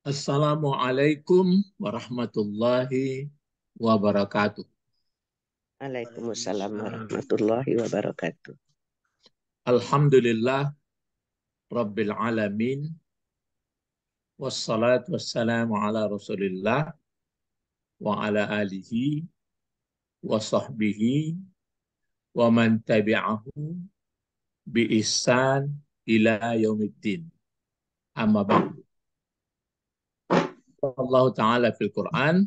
Assalamualaikum warahmatullahi wabarakatuh. Waalaikumsalam warahmatullahi wabarakatuh. Alhamdulillah Rabbil Alamin. Wassalatu wassalamu ala Rasulillah wa ala alihi wa sahbihi wa man tabi'ahu bi ihsan ila yaumiddin. Amma ba'du. Allah Ta'ala fil Quran,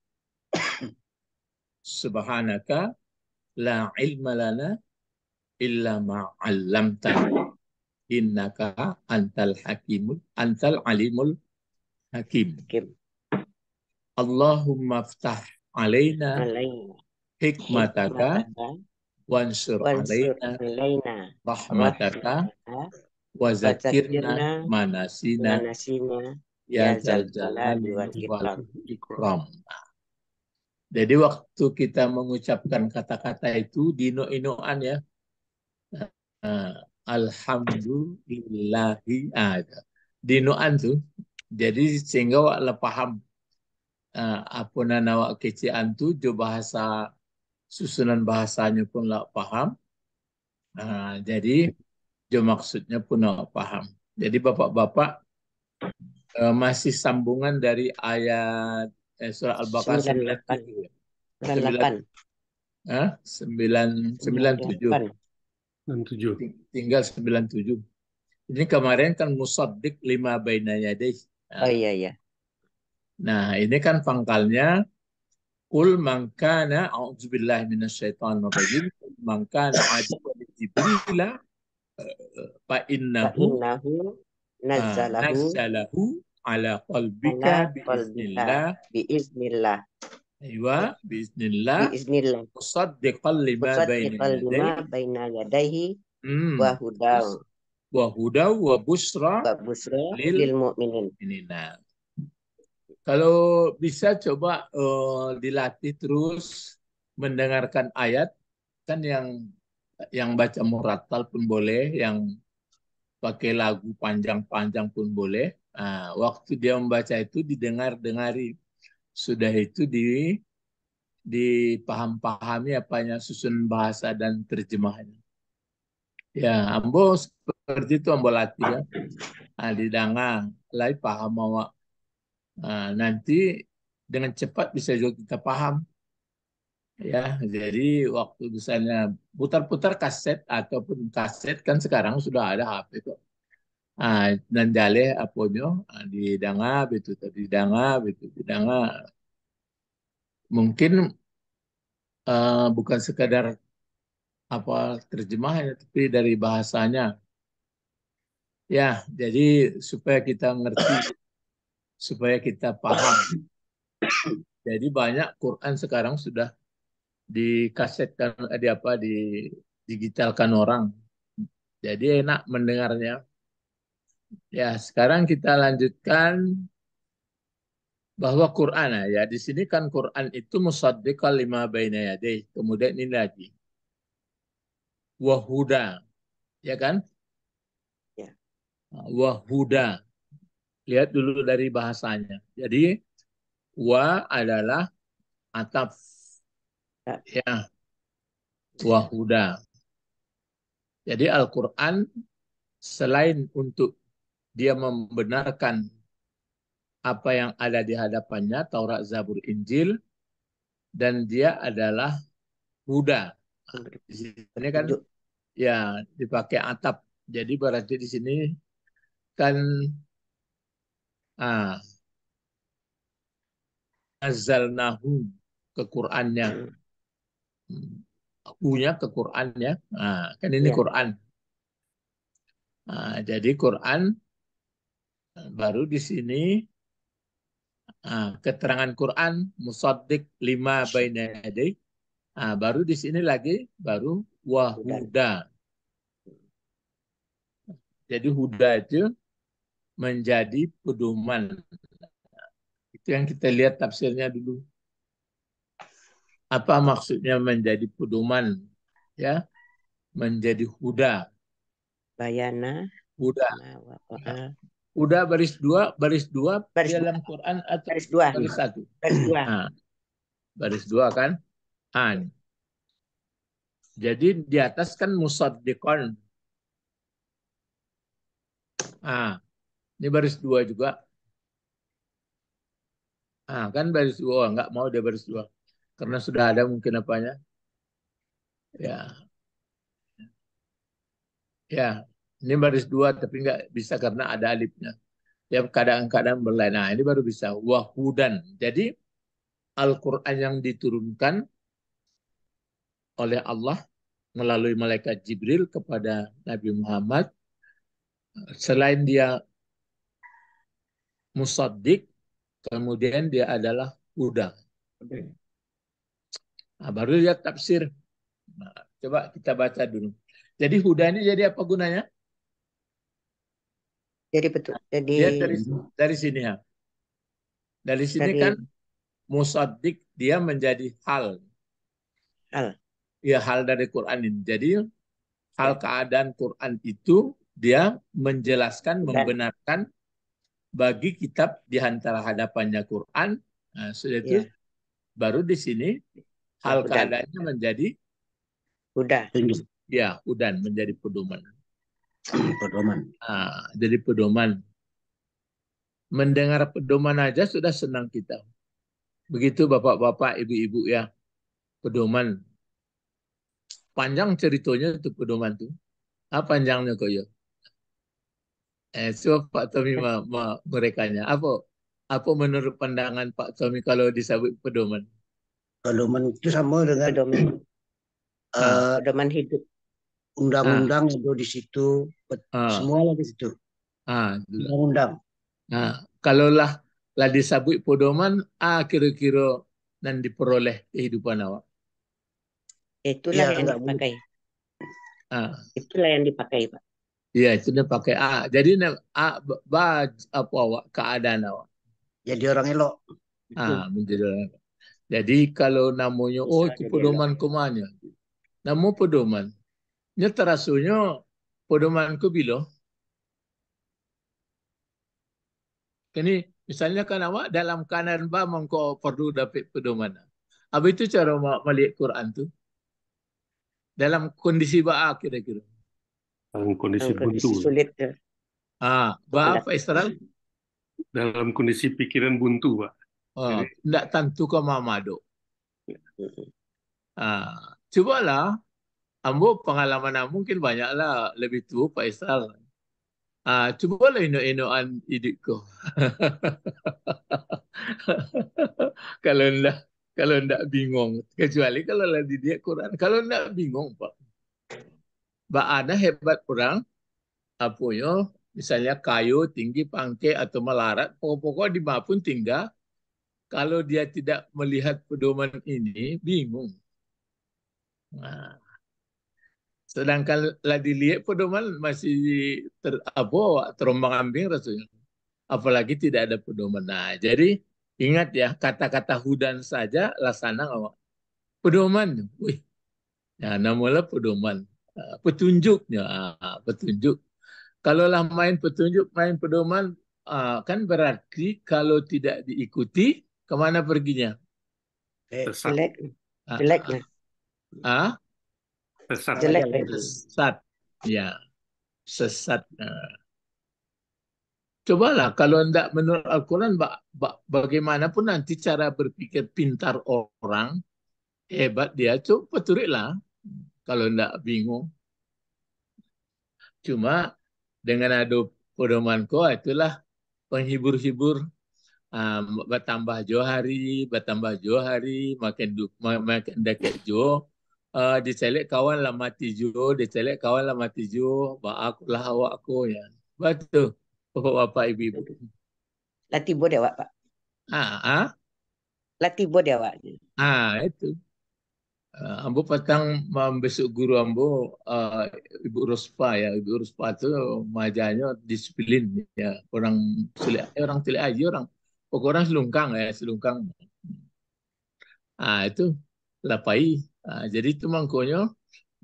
Subhanaka la ilma lana illa ma'allamtana. Innaka antal alimul hakim. Allahumma ftah alaina Alaina hikmataka hikmataka wansur wansur alaina alaina rahmataka rahmataka wa zakirna wazakirna manasina manasina ya ya zal zal jalali jalali wal wal ikram. ikram. Jadi waktu kita mengucapkan kata-kata itu di ino-inoan ya. Alhamdulillahi ada. Di inoan tuh. Jadi sehingga wak paham apa nana wak kecian tu jo bahasa susunan bahasanya pun lah paham. Jadi jo maksudnya pun lah paham. Jadi bapak-bapak masih sambungan dari ayat surah Al-Baqarah 98 97 ya. 9 98 97. 98. Tinggal 97. Ini kemarin kan musaddiq lima baina yadayh. Oh iya iya. Nah, ini kan pangkalnya Qul man kana a'udzubillahi minasyaitonir rajim. Man kana aduwwan Jibril fa Fa innahu innahu nazzalahu nazzalahu ala ala qalbika qalbika biiznillah. biiznillah Aywa biiznillah biiznillah musaddiqan lima baina musaddiqan lima yadayh. baina yadayhi wa Hmm. hudaw Wa hudaw wa busra wa busra lil lil mu'minin. mu'minina. Kalau bisa coba dilatih terus mendengarkan ayat, kan yang baca murattal pun boleh, yang pakai lagu panjang-panjang pun boleh. Waktu dia membaca itu didengar-dengari, sudah itu dipaham-pahami apanya susun bahasa dan terjemahnya. Ya, ambo seperti itu ambo latih ya. Didengar, lai paham awak. Nanti dengan cepat bisa juga kita paham. Ya, jadi waktu misalnya putar-putar kaset ataupun kaset kan sekarang sudah ada HP kok. Nandale aponyo didanga itu tadi didanga mungkin bukan sekadar apa terjemahnya tapi dari bahasanya. Ya, jadi supaya kita ngerti, supaya kita paham. Jadi banyak Quran sekarang sudah dikasetkan di apa di digitalkan orang. Jadi enak mendengarnya. Ya, sekarang kita lanjutkan bahwa Quran ya di sini kan Quran itu musaddiqal lima baina yadayh. Kemudian ini lagi wahuda, ya kan? Ya. Wahuda. Lihat dulu dari bahasanya. Jadi wa adalah ataf, Ya. ya, wahuda. Jadi Al-Quran selain untuk dia membenarkan apa yang ada di hadapannya, Taurat, Zabur, Injil, dan dia adalah huda. Di sini kan Petunjuk. ya dipakai atap. Jadi berarti di sini kan ah, azalnahu ke Qur'annya. Hunya ke Qur'annya. Kan ini Ya. Qur'an. Jadi Qur'an baru di sini keterangan Quran musaddiq lima baina yadayh. Baru di sini lagi baru Dan wahuda. Jadi huda itu menjadi pedoman. Itu yang kita lihat tafsirnya dulu. Apa maksudnya menjadi pedoman? Ya, menjadi huda. bayana Huda. ma waqa'a Udah baris dua Baris di dua. dalam Quran atau Baris dua. baris satu? Baris dua. Nah, baris dua kan? An. Jadi di atas kan musaddiqan. Ah, ini baris dua juga. Ah, kan baris dua. Nggak mau dia baris dua. Karena sudah ada mungkin apanya. Ya, ya. Ini baris dua tapi nggak bisa karena ada alifnya. Ya kadang-kadang berlain. Nah, ini baru bisa. Wahudan. Jadi Al-Quran yang diturunkan oleh Allah melalui malaikat Jibril kepada Nabi Muhammad, selain dia musaddiq, kemudian dia adalah huda. Nah, baru lihat tafsir. Nah, coba kita baca dulu. Jadi huda ini jadi apa gunanya? Jadi betul. Jadi Lihat dari sini ya. Dari sini dari kan musaddiq dia menjadi hal. hal. Ya hal dari Quran ini. Jadi hal Ya. keadaan Quran itu dia menjelaskan, Dan membenarkan bagi kitab di antara hadapannya Quran. Nah, sudah itu ya, baru di sini ya hal hudan. keadaannya menjadi Huda. ya udan menjadi pedoman. Pedoman. Nah, jadi pedoman. Mendengar pedoman aja sudah senang kita. Begitu bapak-bapak, ibu-ibu ya. Pedoman. Panjang ceritanya itu pedoman tuh. Apa panjangnya kok ya? So Pak Tommy merekanya. Apa menurut pandangan Pak Tommy kalau disebut pedoman? Pedoman itu sama dengan Pedoman. Ah, Pedoman hidup. ah, undang-undang ada di situ, ah, semua di situ. itulah. Undang-undang. Nah, kalaulah disebut pedoman, kira-kira dan diperoleh kehidupan awak. Itulah Ya, yang enggak boleh. dipakai. Ah, Itulah yang dipakai, Pak. iya itu dia pakai A. Jadi apa awak keadaan awak. Jadi orang elok. Itu. Menjadi orang. Jadi kalau namanya Bisa itu jadi elok. pedoman kumanya. Namu pedoman. Nya terasunya pedomanku bilo. Kini misalnya kan awak dalam kanan ba mengko perlu dapat pedoman. Apa itu cara melihat Quran tu? Dalam kondisi ba kira-kira. Dalam kondisi Dalam kondisi buntu, sulit ya, untuk Ba apa mendapat. Israel? dalam kondisi pikiran buntu, Pak. Jadi, Tidak tentu ke mamado. Mm-mm. Cobalah, ambo pengalaman mungkin banyaklah lebih tua Pak Israel. Cobalah ino-inoan idikku. kalau ndak kalau ndak bingung, kecuali kalau lagi dia Quran. Kalau ndak bingung Pak, ba ada hebat orang apa yo, misalnya kayu tinggi pangke atau melarat, pokok-pokok di mana pun tinggal. Kalau dia tidak melihat pedoman ini, bingung. Nah, sedangkan lah dilihat pedoman masih terombang-ambing rasanya. Apalagi tidak ada pedoman. Nah, jadi ingat ya, kata-kata hudan saja laksana awak. Pedoman. Wih, ya namanya pedoman. Petunjuknya, petunjuk. Kalaulah main petunjuk, main pedoman, kan berarti kalau tidak diikuti, kemana perginya? sesat, Jelek. Ah, Jelek ah, lah. ah, sesat. Jelek lagi. sesat. Ya, sesat. Cobalah kalau tidak menurut Al-Quran, bagaimanapun nanti cara berpikir pintar orang, hebat dia, coba turiklah. Kalau tidak bingung. Cuma dengan ada pedomanku, itulah penghibur-hibur. Bertambah jauh hari, makin dekat jauh. Dicelek kawan lah mati jauh, dicelek kawan lah mati jauh, aku lah awak aku ya. Betul, bapak-bapak ibu-ibu. Latibo dewa, Pak. Ah, ah, Latibo dewa. itu. Ambo petang membesuk guru ambo, Ibu Ruspa ya. Ibu Ruspa itu majanya disiplin ya. Orang tili aja orang. Pokok orang selungkang ya, selungkang. Itu lapai. Jadi itu mangkonya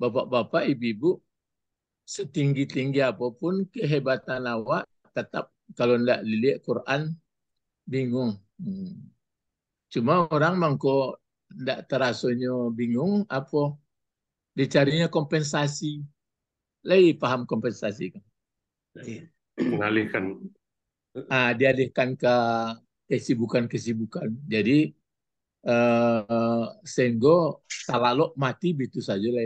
bapak-bapak, ibu-ibu setinggi-tinggi apapun kehebatan awak tetap kalau ndak lihat Quran bingung. Cuma orang mangko ndak terasanya bingung apa dicarinya kompensasi. Lagi paham kompensasi kan? Iya. Mengalihkan. Dialihkan ke kesibukan-kesibukan. Jadi sehingga salalok mati begitu saja lah.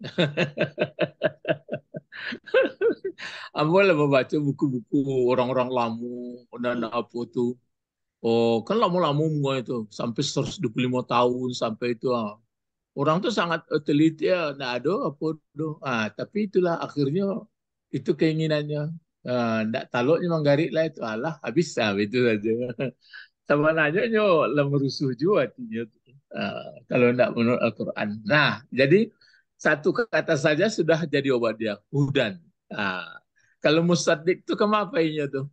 Ambo lah membaca buku-buku orang-orang lama dan apa tuh. Oh, kan lama-lama semua itu sampai 125 tahun sampai itu. Orang tuh sangat teliti ya, nah ada apa tuh. Tapi itulah akhirnya itu keinginannya. Ndak taluknya manggarik lah itu Allah habis itu saja. Sama nanya nyo merusuh juga hatinya. Kalau ndak menurut Al-Quran. Nah, jadi satu kata saja sudah jadi obat dia. Hudan. Kalau musaddiq itu kemapainya tuh?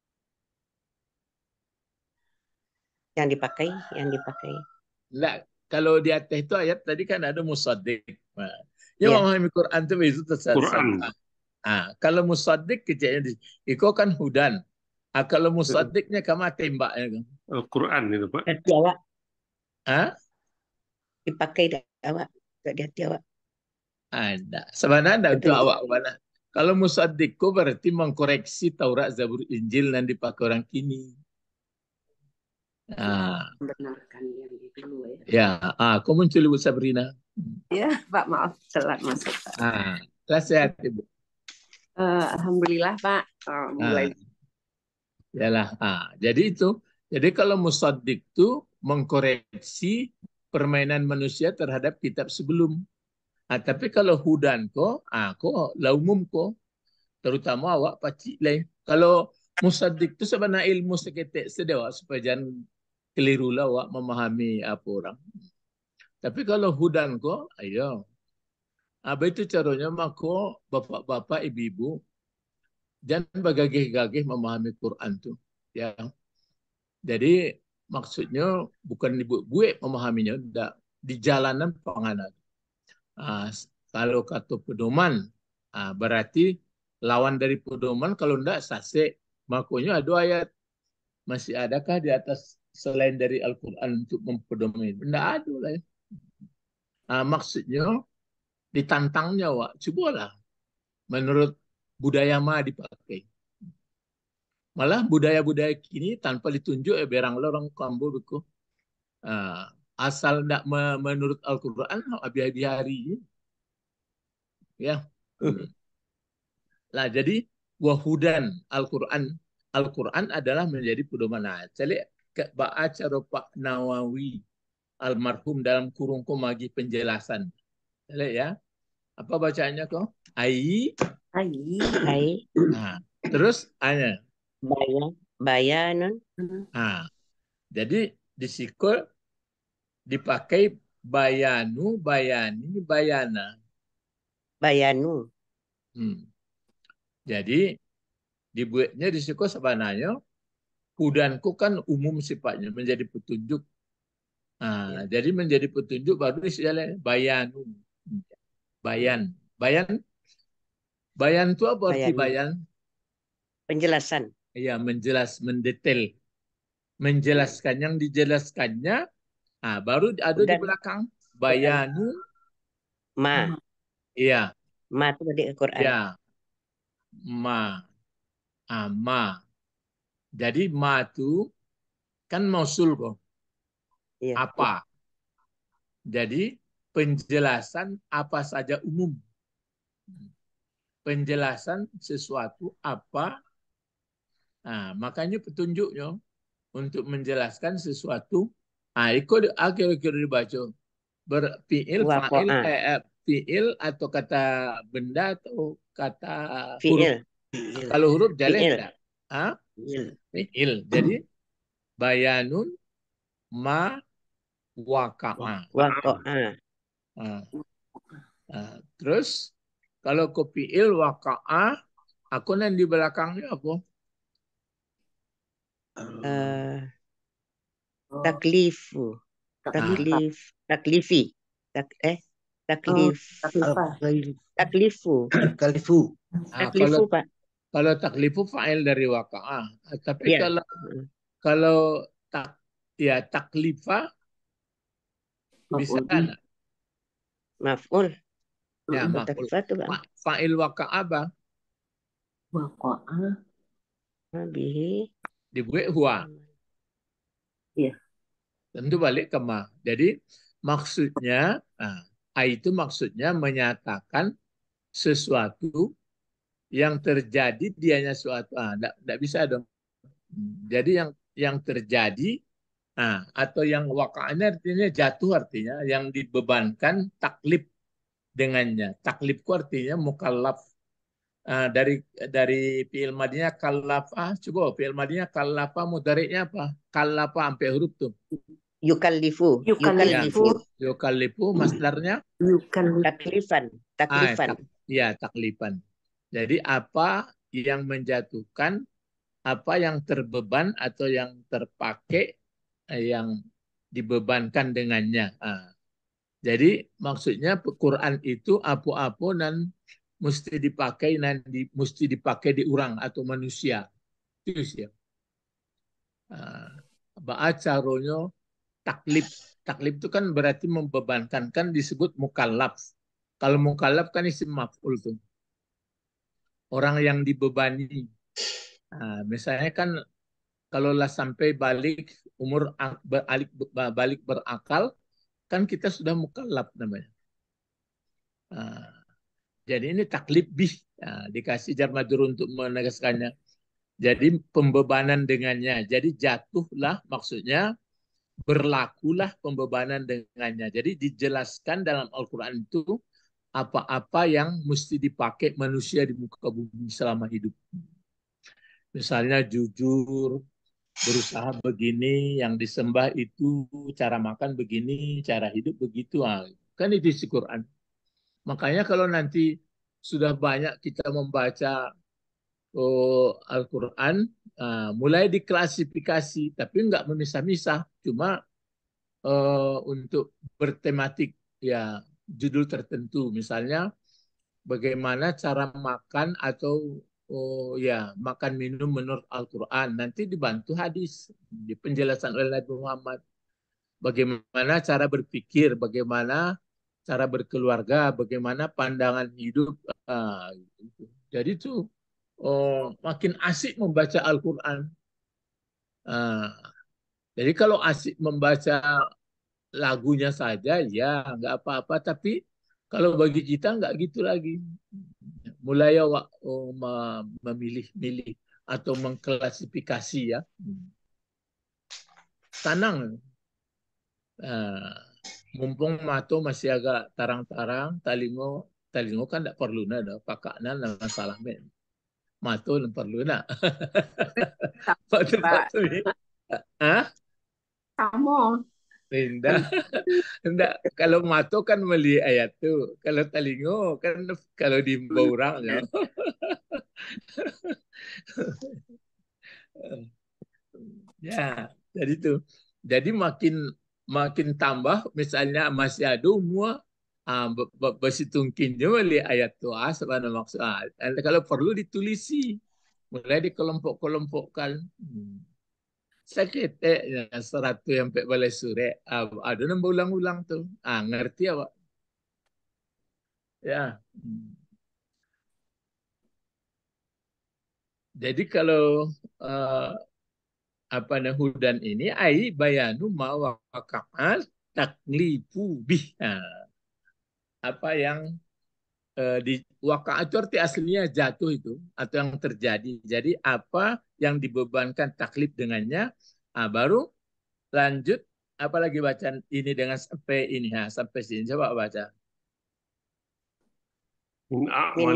Yang dipakai. Nggak, kalau di atas itu ayat tadi kan ada musaddiq. Yang Iya. memahami Quran itu tersesat. Quran. Kalau musaddiq kejadian iko kan hudan. Kalau musaddiqnya kama tembaknya kan. Quran itu Pak. Hati awak Ah, dipakai dah awak. Tak di hati awak. ada. Sebenarnya untuk Betul. awak mana? Kalau musaddiqku berarti mengkoreksi Taurat, Zabur, Injil yang dipakai orang kini. Membenarkan yang itu dulu ya. Kau muncul Ibu Sabrina. Ya, Pak, maaf telat masuk. Kelas sehat Ibu. Alhamdulillah Pak. Mulai. Yalah. Jadi itu. Jadi kalau musaddiq itu mengkoreksi permainan manusia terhadap kitab sebelum. Tapi kalau hudan kok la umum kok. Terutama awak pacik lain. Kalau musaddiq itu sebenarnya ilmu seketek sedewa supaya jangan keliru lah awak memahami apa orang. Tapi kalau hudan kok, ayo. Apa itu caranya maka bapak-bapak, ibu-ibu jangan bagagih-gagih memahami Quran tuh. Ya. Jadi maksudnya bukan ibu-ibu memahaminya, enggak di jalanan panganan. Kalau kata pedoman, berarti lawan dari pedoman kalau enggak sase. Makanya ada ayat, masih adakah di atas selain dari Al-Quran untuk mempedomani? Enggak ada lah ya. Maksudnya ditantangnya, Wak. Cobalah menurut budaya mah dipakai. Malah budaya-budaya kini tanpa ditunjuk berang orang kambo beku. Asal enggak menurut Al-Quran abi-abi hari. Ya. Nah, jadi wahudan Al-Quran adalah menjadi pedoman. Jadi baca Pak Nawawi almarhum dalam kurung komagi penjelasan. Jadi ya. Apa bacaannya kok? Ai. Terus hanya Bayanun. Jadi di sikul dipakai bayanu, bayani, bayana. Bayanu. Jadi dibuatnya di sikul sebenarnya hudanku kan umum sifatnya menjadi petunjuk. Jadi menjadi petunjuk baru istilahnya bayanu. Bayan itu apa arti bayan? Penjelasan. Iya, mendetail. Menjelaskan yang dijelaskannya, baru ada di belakang bayanu. Ma. Iya. Ma itu di Al-Quran. Ya. Ma. Jadi ma itu kan mausul kok. Iya. Apa? Jadi penjelasan apa saja umum. Penjelasan sesuatu apa. Makanya petunjuknya untuk menjelaskan sesuatu. Ikut akhir-akhir dibaca. Berfiil, fa'il, fiil atau kata benda atau kata huruf. Kalau huruf jaleh enggak? Fiil. Jadi bayanun ma waqa'a. Terus kalau ke fiil waqa'a, aku yang di belakangnya apa? Taklifu. Taklifi. Taklifu. Taklifu, Pak. Kalau taklifu fa'il dari waka'ah. Tapi Ya. kalau taklifa bisa Maf'ul bih. enggak? Maf'ul. Ya, Kata maf'ul. kifat tuh, Bang. Fa'il waka'ah apa? Waqa'ah. Bihi. Dibuat huwa. Iya. Tentu balik ke ma. Jadi maksudnya, itu maksudnya menyatakan sesuatu yang terjadi dianya suatu. Enggak bisa dong. Jadi yang terjadi, atau yang waka'anya artinya jatuh, artinya yang dibebankan taklif dengannya. Taklifku artinya mukallaf. Dari fi'il madinya kallafah. Coba fi'il madinya kallafah, mudhari'nya apa? Kallafah sampai huruf tuh. Yukallifu. Yukallifu. Yukallifu masdarnya Taklifan. Taklifan. taklifan. Jadi apa yang menjatuhkan, apa yang terbeban atau yang terpakai, yang dibebankan dengannya. Jadi maksudnya Quran itu apa-apa dan mesti dipakai di orang atau manusia. Itu sih. Ba'acaronyo taklif. Taklif itu kan berarti membebankan, kan disebut mukallaf. Kalau mukallaf kan isim maf'ul tuh. Orang yang dibebani. Misalnya kan kalau lah sampai balik umur balik berakal, kan kita sudah mukallaf namanya. Jadi ini taklif bih, dikasih jar majrur untuk menegaskannya. Jadi pembebanan dengannya. Jadi jatuhlah, maksudnya berlakulah pembebanan dengannya. Jadi dijelaskan dalam Al-Quran itu apa-apa yang mesti dipakai manusia di muka bumi selama hidup. Misalnya jujur, berusaha begini, yang disembah itu, cara makan begini, cara hidup begitu. Kan itu isi Quran. Makanya kalau nanti sudah banyak kita membaca Al-Quran, mulai diklasifikasi, tapi nggak memisah-misah, cuma untuk bertematik, ya judul tertentu, misalnya bagaimana cara makan atau makan minum menurut Al-Quran, nanti dibantu hadis, di penjelasan oleh Nabi Muhammad, bagaimana cara berpikir, bagaimana cara berkeluarga, bagaimana pandangan hidup. Gitu. Jadi itu makin asik membaca Al-Quran. Jadi kalau asik membaca lagunya saja, ya nggak apa-apa. Tapi kalau bagi kita nggak gitu lagi. Mulai memilih-milih atau mengklasifikasi, ya. Sanang. Mumpung mato masih agak tarang-tarang, talingo kan tidak perlu ada pakakna masalah men. Mato tidak perlu nak. Patu ni. Kamu. Tidak. Tidak. Kalau mato kan meli ayat tu. Kalau talingo kan kalau di orangnya. Ya, jadi itu. Jadi makin tambah, misalnya masih ada semua bersitungkinnya meli ayat tu sebenarnya maksud. Kalau perlu ditulisi, mulai dikelompok-kelompokkan. Sakit seratu yang pek balai sure. Ada nambah ulang-ulang tuh. Ngerti apa? Ya. Jadi kalau hudan ini bayanu ma waqa'al taklifu bih. Apa yang di waqa'a itu arti aslinya jatuh itu atau yang terjadi. Jadi apa yang dibebankan taklif dengannya, baru lanjut apalagi bacaan ini dengan sampai ini, sampai sini coba baca. Min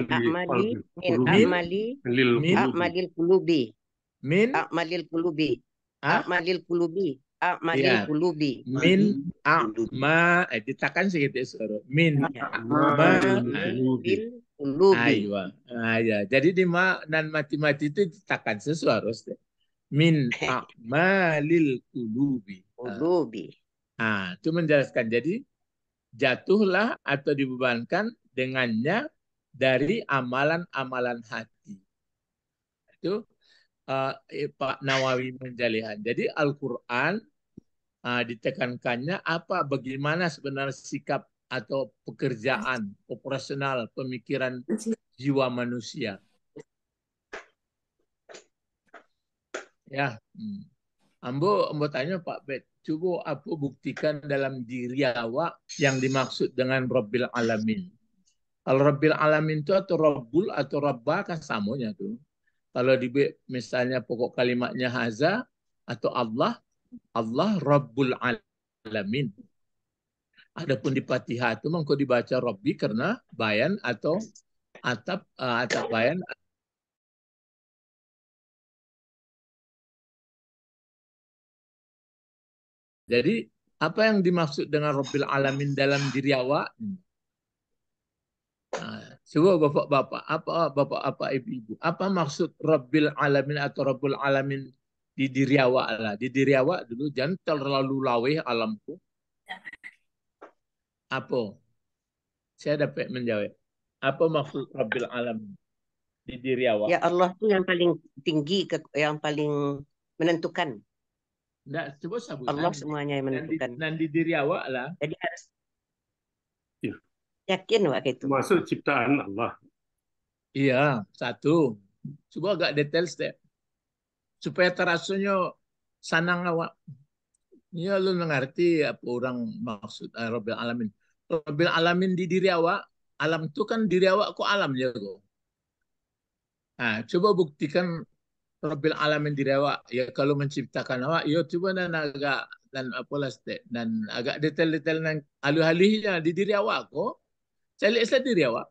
a'malil qulubi. Min a'malil qulubi. A'malil qulubi. A'malil qulubi. Min a'ma, ditekan sedikit suara. Min a'malil qulubi. Ya. Jadi di ma dan mati-mati itu ditekan sesuara. Min a'malil qulubi. Itu menjelaskan. Jadi jatuhlah atau dibebankan dengannya dari amalan-amalan hati. Itu Pak Nawawi menjalihan. Jadi Al-Quran ditekankannya apa? Bagaimana sebenarnya sikap atau pekerjaan operasional pemikiran jiwa manusia. Ya, Ambo tanya Pak Bet, coba apa buktikan dalam diri awak yang dimaksud dengan Rabbil Alamin. Kalau Rabbil Alamin itu atau Rabbul atau Rabba kan samanya tuh. Kalau di misalnya pokok kalimatnya haza atau Allah, Allah Rabbul Alamin. Adapun di Fatihah itu mengko dibaca Rabbi karena bayan atau atap bayan. Jadi apa yang dimaksud dengan Rabbil Alamin dalam diri awak? Coba bapak-bapak, apa ibu-ibu, apa maksud Rabbil Alamin atau Rabbul Alamin di diri awak lah? Di diri awak dulu jangan terlalu laweh alamku. Apa? Saya dapat menjawab. Apa maksud Rabbil Alamin di diri awak? Ya Allah tuh yang paling tinggi, yang paling menentukan. Nggak, coba sabutan. Allah semuanya yang menentukan. Dan di diri awak lah. Jadi harus Ya. yakin waktu itu. Masuk ciptaan Allah. Iya, satu. Coba agak detail step. Supaya terasanya sanang awak. Ya lu mengerti apa orang maksud Rabbil Alamin. Rabbil Alamin di diri awak. Alam itu kan diri awak kok alam ya kok. Nah, coba buktikan Rabbil Alamin diri awak. Ya kalau menciptakan awak, ya coba dan agak dan apalah step dan agak detail-detail dan alih-alihnya di diri awak kok. Saya lihat diri awak.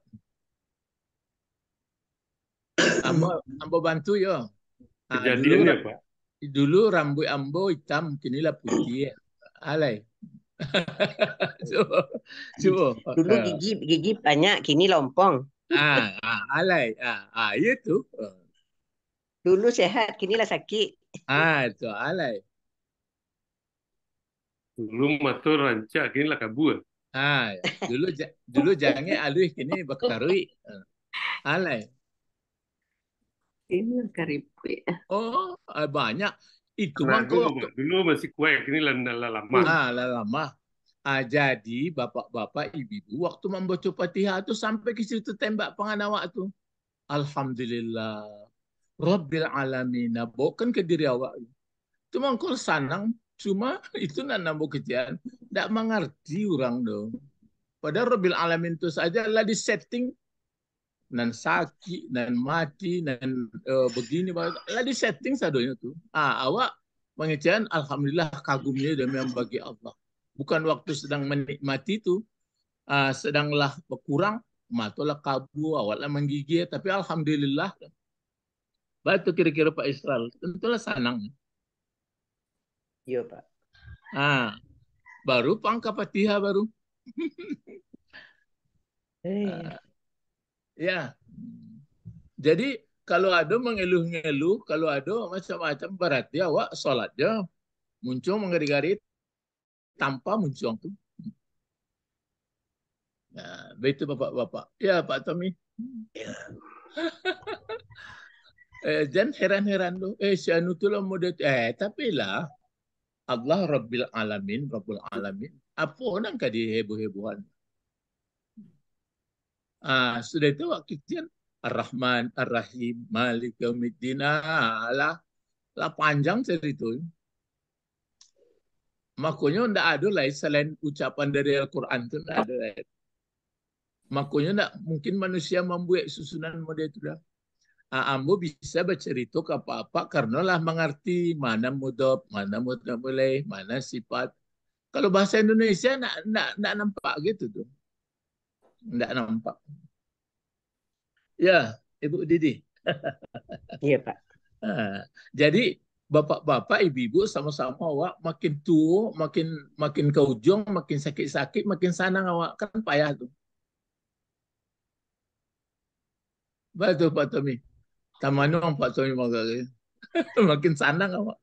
Ambo bantu ya. Kejadiannya, Pak. Dulu rambut ambo hitam, kinilah putih. Alay. Coba. Dulu gigi banyak, kini lompong. Alay. Itu. Dulu sehat, kinilah sakit. Itu alay. Dulu matur rancak, kini lah kabur. Dulu jangan alih kini bakarui. Alay. Ini karibui. Oh, banyak. Itu Nago, mangkok. dulu masih kue, kini lah lama. Lama. Jadi bapak-bapak ibu-ibu waktu membaca Fatihah itu sampai ke situ tembak penganawak itu. Alhamdulillah. Rabbil Alamin. Bukan ke diri awak. Itu mangkol sanang. Cuma itu nak nambah kejadian. Tidak mengerti orang dong. Padahal Rabbil Alamin itu saja lah di setting nan sakit, nan mati, nan begini, lah di setting sadonya tuh. Awak mengejan alhamdulillah kagumnya demi bagi Allah. Bukan waktu sedang menikmati itu, sedanglah berkurang, matulah kabu, awaklah menggigit, tapi alhamdulillah. Batu kira-kira Pak Israel, tentulah senang. Iya Pak. Baru pangka Fatihah baru. Ya. Jadi kalau ada mengeluh-ngeluh, kalau ada macam-macam berarti awak sholatnya muncul mengari-gari tanpa muncul tuh. Nah, begitu bapak-bapak. Ya Pak Tommy. Ya. Jangan heran-heran tuh. Si anu tuh lah model. Tapi lah Allah Rabbil Alamin, Rabbul Alamin. Apa orang kadi heboh-hebohan. Sudah itu waktu itu Ar-Rahman, Ar-Rahim, Malik Yaumiddin. Lah panjang cerita itu. Makanya tidak ada lain selain ucapan dari Al-Quran itu tidak ada lain. Makanya tidak mungkin manusia membuat susunan model itu dah. Ambo bisa bercerita ke apa-apa karena lah mengerti mana mudhof, mana mudhof, mana sifat. Kalau bahasa Indonesia tidak nampak gitu tuh. Tidak nampak. Ya, Ibu Didi. Iya Pak. Jadi bapak-bapak, ibu-ibu sama-sama awak makin tua, makin ke ujung, makin sakit-sakit, makin sanang awak kan payah tuh. Betul Pak Tommy. Tamanong Pak Tommy makin sanang awak.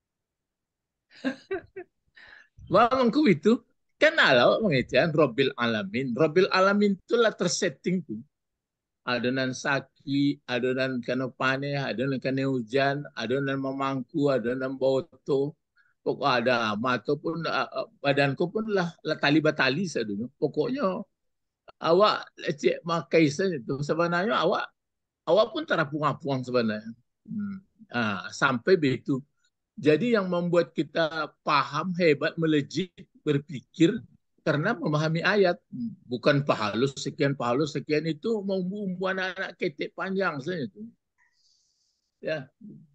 Bangku itu kenal awak mengejan Rabbil Alamin. Rabbil Alamin itulah tersetting tuh. adonan saki, adonan kena paneh, adonan kena hujan, adonan memangku, adonan boto. Pokok ada mata pun badanku pun lah tali batali sadunya. Pokoknya awak cek makai saja itu sebenarnya awak pun terapung-apung sebenarnya. Sampai begitu. Jadi yang membuat kita paham hebat melejit berpikir karena memahami ayat, bukan pahalus sekian itu membuat anak-anak ketek panjang saja itu. Ya.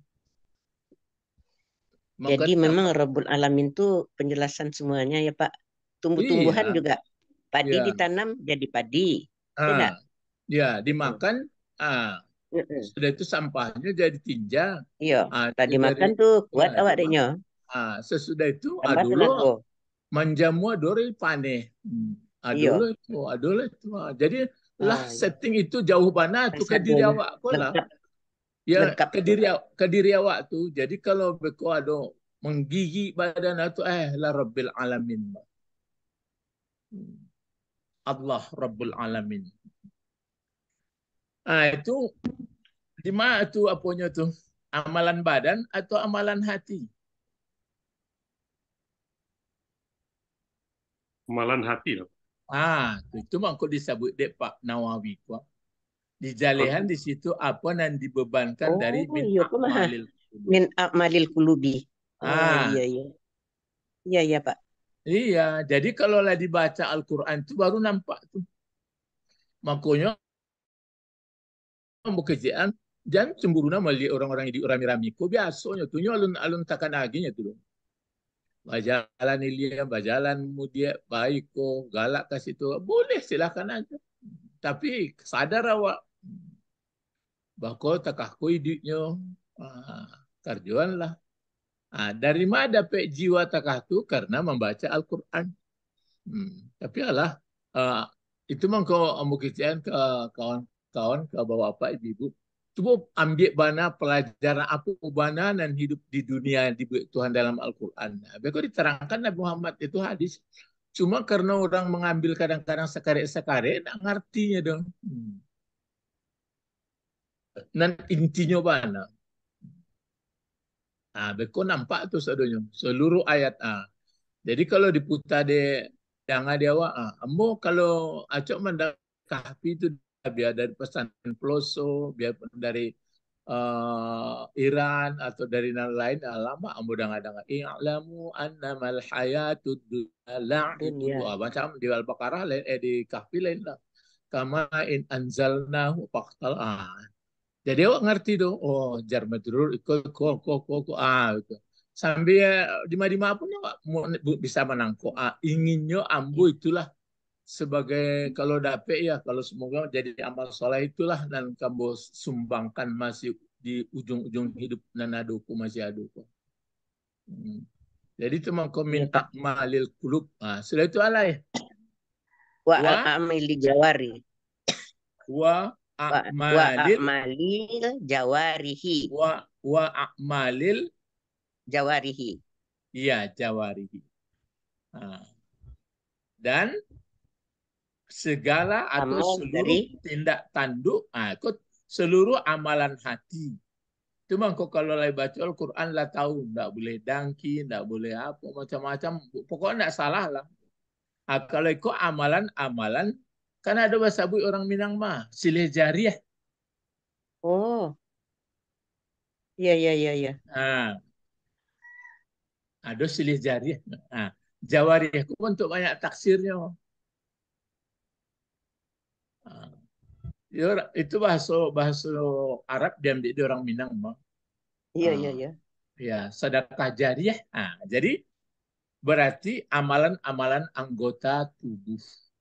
Jadi memang Rabbul Alamin itu penjelasan semuanya ya Pak. Tumbuh-tumbuhan iya, juga padi iya. ditanam jadi padi. Tidak? Ya, dimakan. Sudah itu sampahnya jadi tinja. Iya, tadi Dari, makan tuh kuat ya, awak deknya. sesudah itu Tambah dulu tenaga. manjamu adore paneh. Iya. Adole itu. Jadi lah setting itu jauh mana tuh ke diri awak kok lah. Lengkap. Ya Lengkap. ke diri awak tuh. Jadi kalau beko ada menggigi badan itu lah Rabbil Alamin. Allah Rabbul Alamin. Itu di mana tuh apanya tuh? Amalan badan atau amalan hati? Amalan hati loh. Itu mangkuk disebut dek Pak Nawawi kok. Di jalehan di situ apa yang dibebankan dari min a'malil qulub. Min a'malil qulubi. Iya, iya. Iya, iya, Pak. Iya, jadi kalau lah dibaca Al-Quran itu baru nampak tuh. Makanya bekerjaan jangan cemburu nama lihat orang-orang di rami-rami. Kok biasanya tuh alun-alun takkan aginya tuh. Bajalan Ilya, bajalan dia baik kok, galak ke situ. Boleh silakan aja. Tapi sadar awak bahwa takahku hidupnya kerjaan lah. Dari mana dapat jiwa takah tu? Karena membaca Al-Quran. Tapi alah, itu mah kau mungkin ke kawan-kawan, ke bapak ibu-ibu. Coba ambil bana pelajaran apa bana dan hidup di dunia di Tuhan dalam Al-Quran. Begitu diterangkan Nabi Muhammad itu hadis. Cuma karena orang mengambil kadang-kadang sekare-sekare, nak ngertinya dong. Dan intinya bana. Beko nampak tuh sadonya seluruh ayat. Jadi kalau diputar de jangan dia ambo kalau acok mendak kahfi itu biar dari pesan peloso, biar dari Iran atau dari negara lain lama ambo dengar i'lamu annamal hayatud dunya itu macam di Al-Baqarah di kahfi lain lah. Kama in anzalnahu faqtal jadi awak ngerti dong, jar majrur ikut kok itu. Sambil di mana pun awak bisa menangkok. Inginnya ambu itulah sebagai kalau dapet ya, kalau semoga jadi amal soleh itulah dan kamu sumbangkan masih di ujung-ujung hidup nanaduku masih aduku. Jadi itu mangko minta malil kulub. Sudah itu alai. Wa amili jawari. Wa a'malil jawarihi. Wa a'malil jawarihi. Iya, jawarihi. Dan segala atau seluruh tindak tanduk, ikut seluruh amalan hati. Itu mangko kalau lagi baca Al-Quran lah tahu, enggak boleh dangki, enggak boleh apa macam-macam. Pokoknya enggak salah lah. Kalau ikut amalan-amalan, kan ada bahasa bu orang Minang mah silih jariah. Oh, iya. Ada silih jariah. Jawarih pun untuk banyak taksirnya. Itu bahasa Arab diambil di orang Minang mah. Iya. Ya, sedekah jariah. Jadi berarti amalan-amalan anggota tubuh.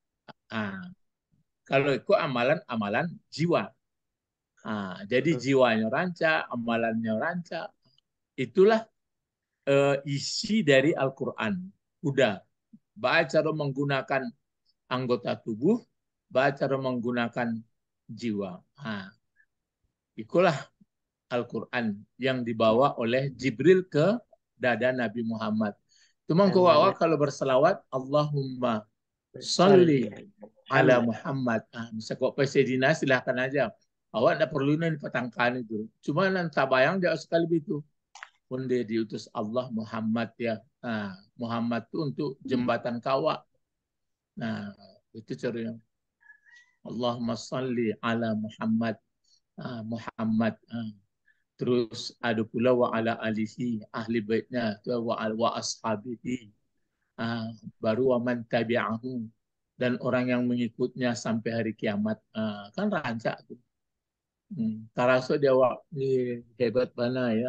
Kalau itu amalan-amalan jiwa. Jadi jiwanya rancak, amalannya rancak. Itulah isi dari Al-Quran. Udah, baca menggunakan anggota tubuh, baca menggunakan jiwa. Itulah Al-Quran yang dibawa oleh Jibril ke dada Nabi Muhammad. Cuma kalau berselawat, Allahumma salli ala Muhammad. Misal kau Sayyidina silahkan aja. Awak tak perlu nanti petangkan itu. Cuma nanti bayang dia sekali itu. Pun dia diutus Allah Muhammad ya. Muhammad itu untuk jembatan kawak. Nah, itu caranya. Allahumma salli ala Muhammad. Muhammad. Terus ada pula wa ala alihi, ahli baitnya, wa ashabihi. Baru wa man tabi'ahu. Dan orang yang mengikutnya sampai hari kiamat. Kan rancak tuh. Terasa dia ni hebat mana ya.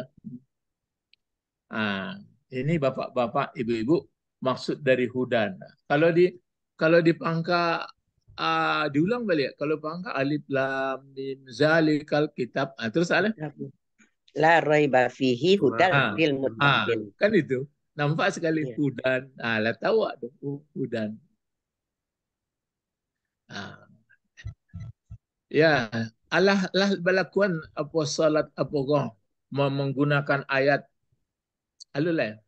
Ini bapak-bapak, ibu-ibu maksud dari hudan. Kalau di pangka diulang balik. Kalau pangka alif lam mim zalikal kitab. Terus ada La raiba fihi hudal lil muttaqin. Kan itu. Nampak sekali hudan. Lah tahu ada hudan. Ya, Allah balakuan apa salat apa kau menggunakan ayat alulah.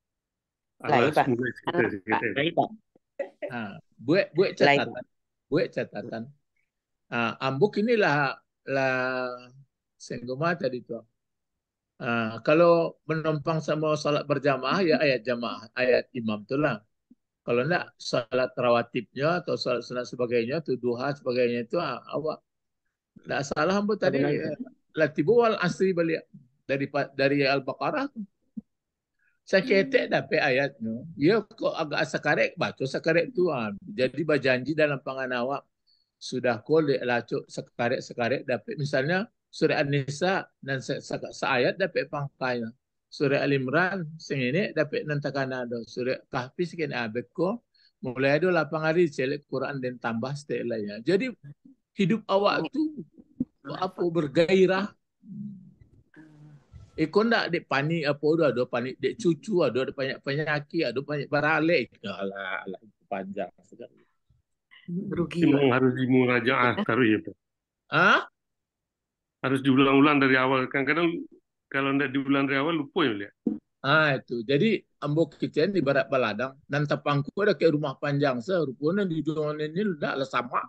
Buat catatan. Buat catatan. Ambuk inilah senggoma tadi tu. Kalau menumpang sama salat berjamaah ya ayat jamaah, ayat imam tu lah. Kalau enggak salat rawatibnya atau salat sunat sebagainya tu duha sebagainya itu awak enggak salah hamba tadi latibu wal asri balik dari Al-Baqarah tu. Saya ketek dapat ayatnya. Ya kok agak sekarek baca sekarek tu. Jadi berjanji dalam pangan awak sudah kau lacuk sekarek dapat misalnya surah An-Nisa dan seayat dapat pangkainya. Surah Al-Imran sengene dapat nantakan ada. Surah Kahfi sekene abeko mulai ada 8 hari celek Quran dan tambah setelahnya. Jadi hidup awak tu apa bergairah. Kau nak dek panik apa ada panik dek cucu ada banyak penyakit ada banyak baralik. Alah panjang sekali. Rugi. Memang harus dimurajaah taruh ya Pak. Harus diulang-ulang dari awal. Kadang-kadang kalau tidak diulang dari awal lupa ya lihat. Itu. Jadi ambok kita di barat baladang dan tapangku ada kayak rumah panjang serupanya di dunia ini dah sama.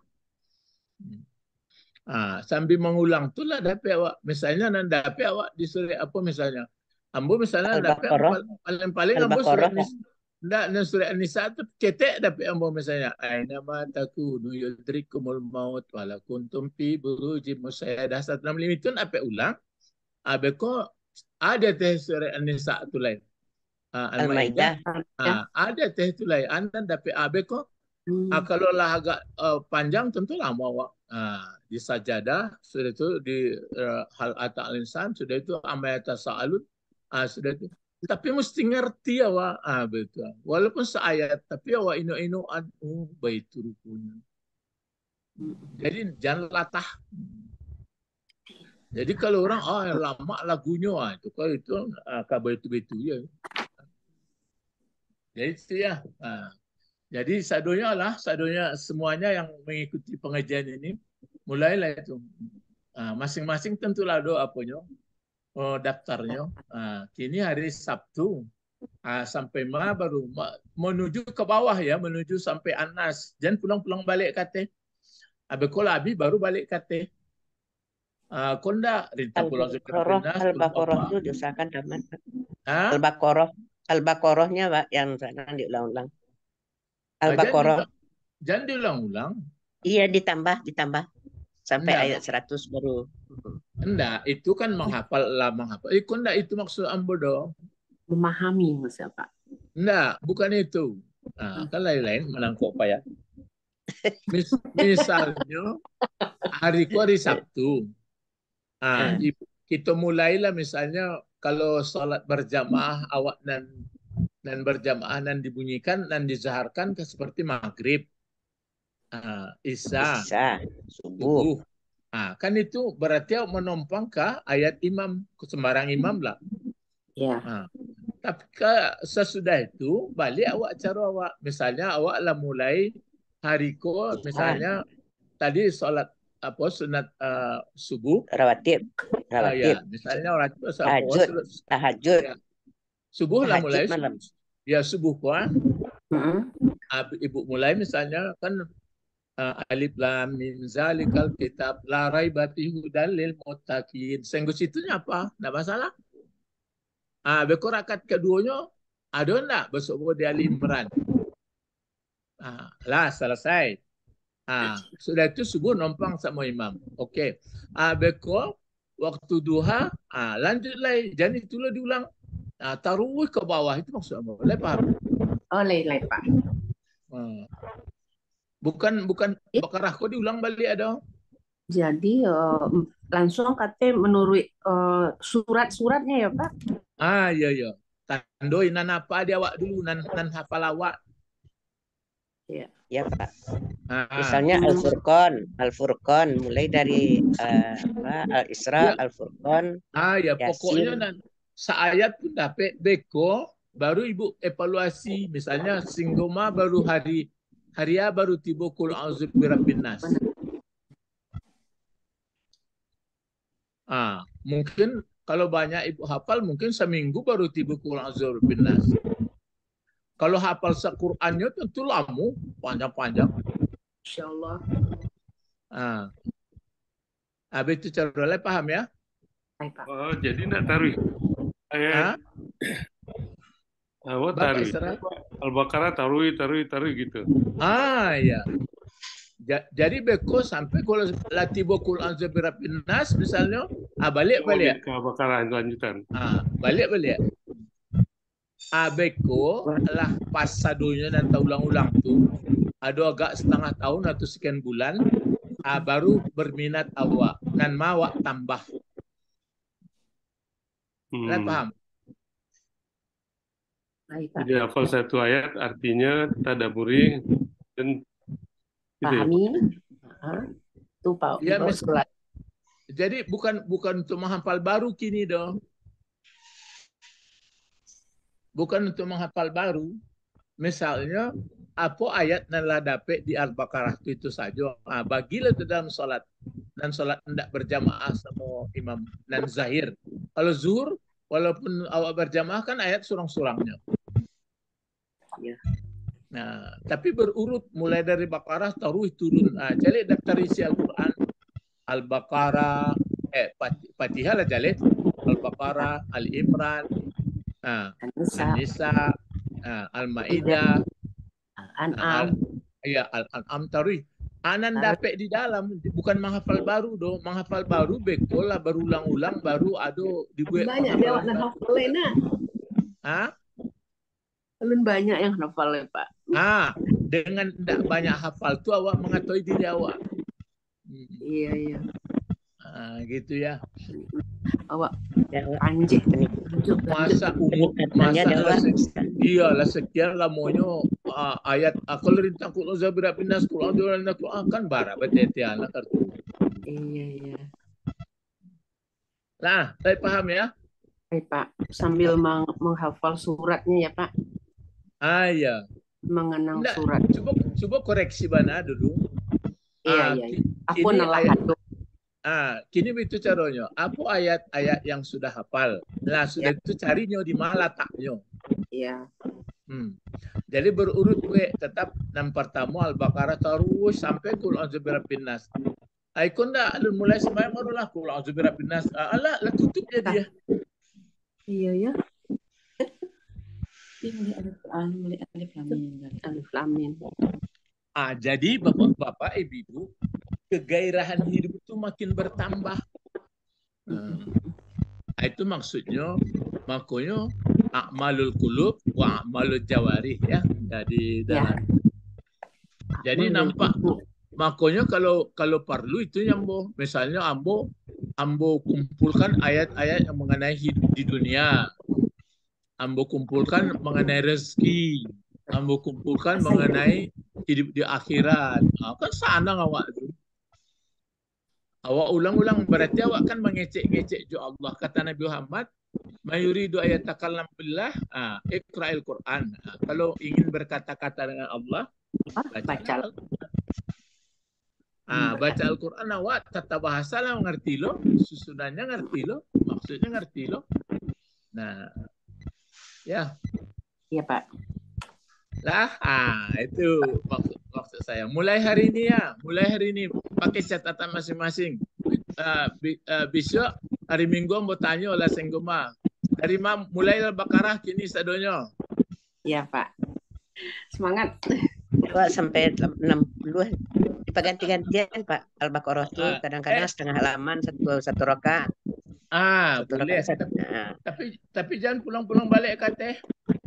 Sambil mengulang tu lah dapat awak. Misalnya nan dapat awak di surah apa misalnya. Ambo misalnya dapat paling ambo surah surah An-Nisa tu ketek dapat ambo misalnya. Aina ma takunu yudrikumul maut wala kuntum fi burujim musayyadah 165 itu dapat ulang. Beko ada teh surah An-Nisa tu lain. Al-Maidah. Ada teh tu lain. Anda dapat beko. Kalau lah agak panjang tentu lama awak. Di sajadah sudah itu di hal atal insan sudah itu amayat sa'alun sudah itu. Tapi mesti ngerti awak betul. Walaupun seayat tapi awak ino baik rukunya. Jadi jangan latah. Jadi kalau orang lama lagunya itu kalau itu kabar itu ya. Jadi itu ya. Jadi sadonya semuanya yang mengikuti pengajian ini mulailah itu. Masing-masing tentulah doa apanya, daftarnya. Kini hari Sabtu sampai baru menuju ke bawah ya, menuju sampai Anas. Jangan pulang-pulang balik kate. Kalau abi baru balik kate. Konda rinta pulang Al-Baqarah itu diusahakan daman. Al-Baqarahnya Pak yang sana diulang-ulang. Al-Baqarah. Jangan diulang-ulang. Iya ditambah sampai ayat 100 baru. Enggak, itu kan menghafal. Enggak, itu maksud ambo dong. Memahami maksudnya Pak. Enggak, bukan itu. Kan lain-lain menangkap apa ya. Misalnya hari Sabtu. Kita mulailah misalnya kalau salat berjamaah awak dan berjamaah dan dibunyikan dan dizaharkan seperti maghrib, isya, subuh. Kan itu berarti awak menumpang ke ayat imam, ke sembarang imam lah. Ya. Tapi sesudah itu balik awak cara awak. Misalnya awak lah mulai hari misalnya tadi salat sunat subuh. Rawatib. Ya, misalnya rawatib tahajud. Ya. Subuh lah mulai. Malam. Ya subuh Ibu mulai misalnya kan Alif lam mim zalikal kitab la raiba fihi hudal lil muttaqin. Sehingga situnya apa? Enggak masalah. Bekor rakaat keduanya ada enggak besok di Ali Imran? Lah selesai. Sudah itu subuh numpang sama imam. Oke. Bekor waktu duha, lanjut lagi. Jadi itulah diulang. Taruh ke bawah itu maksudnya. Boleh paham? Oleh Pak. Bukan Bakarah kok diulang balik ada. Jadi langsung katanya menurut surat-suratnya ya Pak. Iya. Tandoin nan apa dia awak dulu nan hafal awak. Ya Pak. Misalnya Al-Furqan mulai dari Al-Isra, Al-Furqan. Ya pokoknya nan seayat pun dapat beko baru ibu evaluasi misalnya singgoma baru hari baru tiba kul a'udzu birabbin nas. Mungkin kalau banyak ibu hafal mungkin seminggu baru tiba kul a'udzu birabbin nas. Kalau hafal se-Qur'annya tentu lama, panjang-panjang. Insyaallah. Habis itu cara paham ya? Baik, Pak. Oh, jadi nak taruh ayat taruh. Al-Baqarah taruh gitu. Ya. Jadi beko sampai kalau latibo Quran birabbin nas misalnya, balik. Ke Al-Baqarah lanjutan. Balik. Beko lah pas sadunya dan ulang-ulang tuh ada agak setengah tahun atau sekian bulan baru berminat awak dan mawak tambah. Paham? Jadi hafal satu ayat artinya tadaburi dan pahami. Itu Pak. Ya, jadi bukan untuk menghafal baru kini dong. Bukan untuk menghafal baru. Misalnya, apa ayat yang lah dapat di Al-Baqarah itu saja. Bagilah itu dalam sholat. Dan sholat tidak berjamaah sama imam. Dan zahir. Kalau zuhur, walaupun awak berjamaah kan ayat surang-surangnya. Ya. Nah, tapi berurut mulai dari Baqarah taruh turun. Jadi daftar isi Al-Quran. Al-Baqarah, Fatihah lah jadi. Al-Baqarah, Al-Imran, An-Nisa, Al-Ma'idah, Al-An'am. Al-An'am taruh. Anan dapat di dalam, bukan menghafal baru dong. Menghafal baru bekolah berulang-ulang baru ada dibuat. Banyak dia nak hafal nak. Belum banyak yang hafal ya Pak. Dengan tidak banyak hafal tu awak mengetahui diri awak. Iya. Gitu ya. Awak anjing. Masa iyalah sekian lamanya ayat kalau rintang Qul a'udzu birabbin nas kan bara betete anak kartu. Iya. Lah, saya paham ya? Baik Pak, sambil menghafal suratnya ya Pak. Iya. Mengenang surat. Coba koreksi bana dulu. Iya. Aku nelahan. Kini begitu caranya. Apa ayat-ayat yang sudah hafal? Nah, sudah itu carinya di mana letaknya. Iya. Jadi berurut tetap yang pertama Al-Baqarah terus sampai Qul a'udzu birabbin nas. Ikon dah mulai sembahyang barulah Qul a'udzu birabbin nas. Lah tutupnya dia. Iya ya. Alif Lam Mim. Jadi bapak-bapak, ibu-ibu, kegairahan hidup itu makin bertambah. Itu maksudnya, makanya a'malul qulub wa a'malul jawarih ya. Jadi nampak makanya kalau perlu itu nyambo, misalnya ambo kumpulkan ayat-ayat yang mengenai hidup di dunia. Ambo kumpulkan mengenai rezeki. Ambo kumpulkan mengenai hidup di akhirat. Kan sana awak itu. Awak ulang-ulang berarti awak kan mengecek-ngecek jo Allah. Kata Nabi Muhammad, "Mayuridu ayatakallam billah, iqra'il Qur'an." Kalau ingin berkata-kata dengan Allah, baca. Baca Al-Quran awak tata bahasa lah ngerti lo, susunannya ngerti lo, maksudnya ngerti lo. Nah, ya. Iya Pak. Lah, itu maksud maksud saya. Mulai hari ini ya, mulai hari ini pakai catatan masing-masing. Besok hari Minggu mau tanya oleh Senggoma. Dari mulai Al-Baqarah kini sadonyo. Ya, Pak. Semangat. Pak, sampai 60 diganti-gantian Pak. Al-Baqarah tuh kadang-kadang setengah halaman satu rakaat. Satu Boleh. rakaat Tapi jangan pulang-pulang balik kata.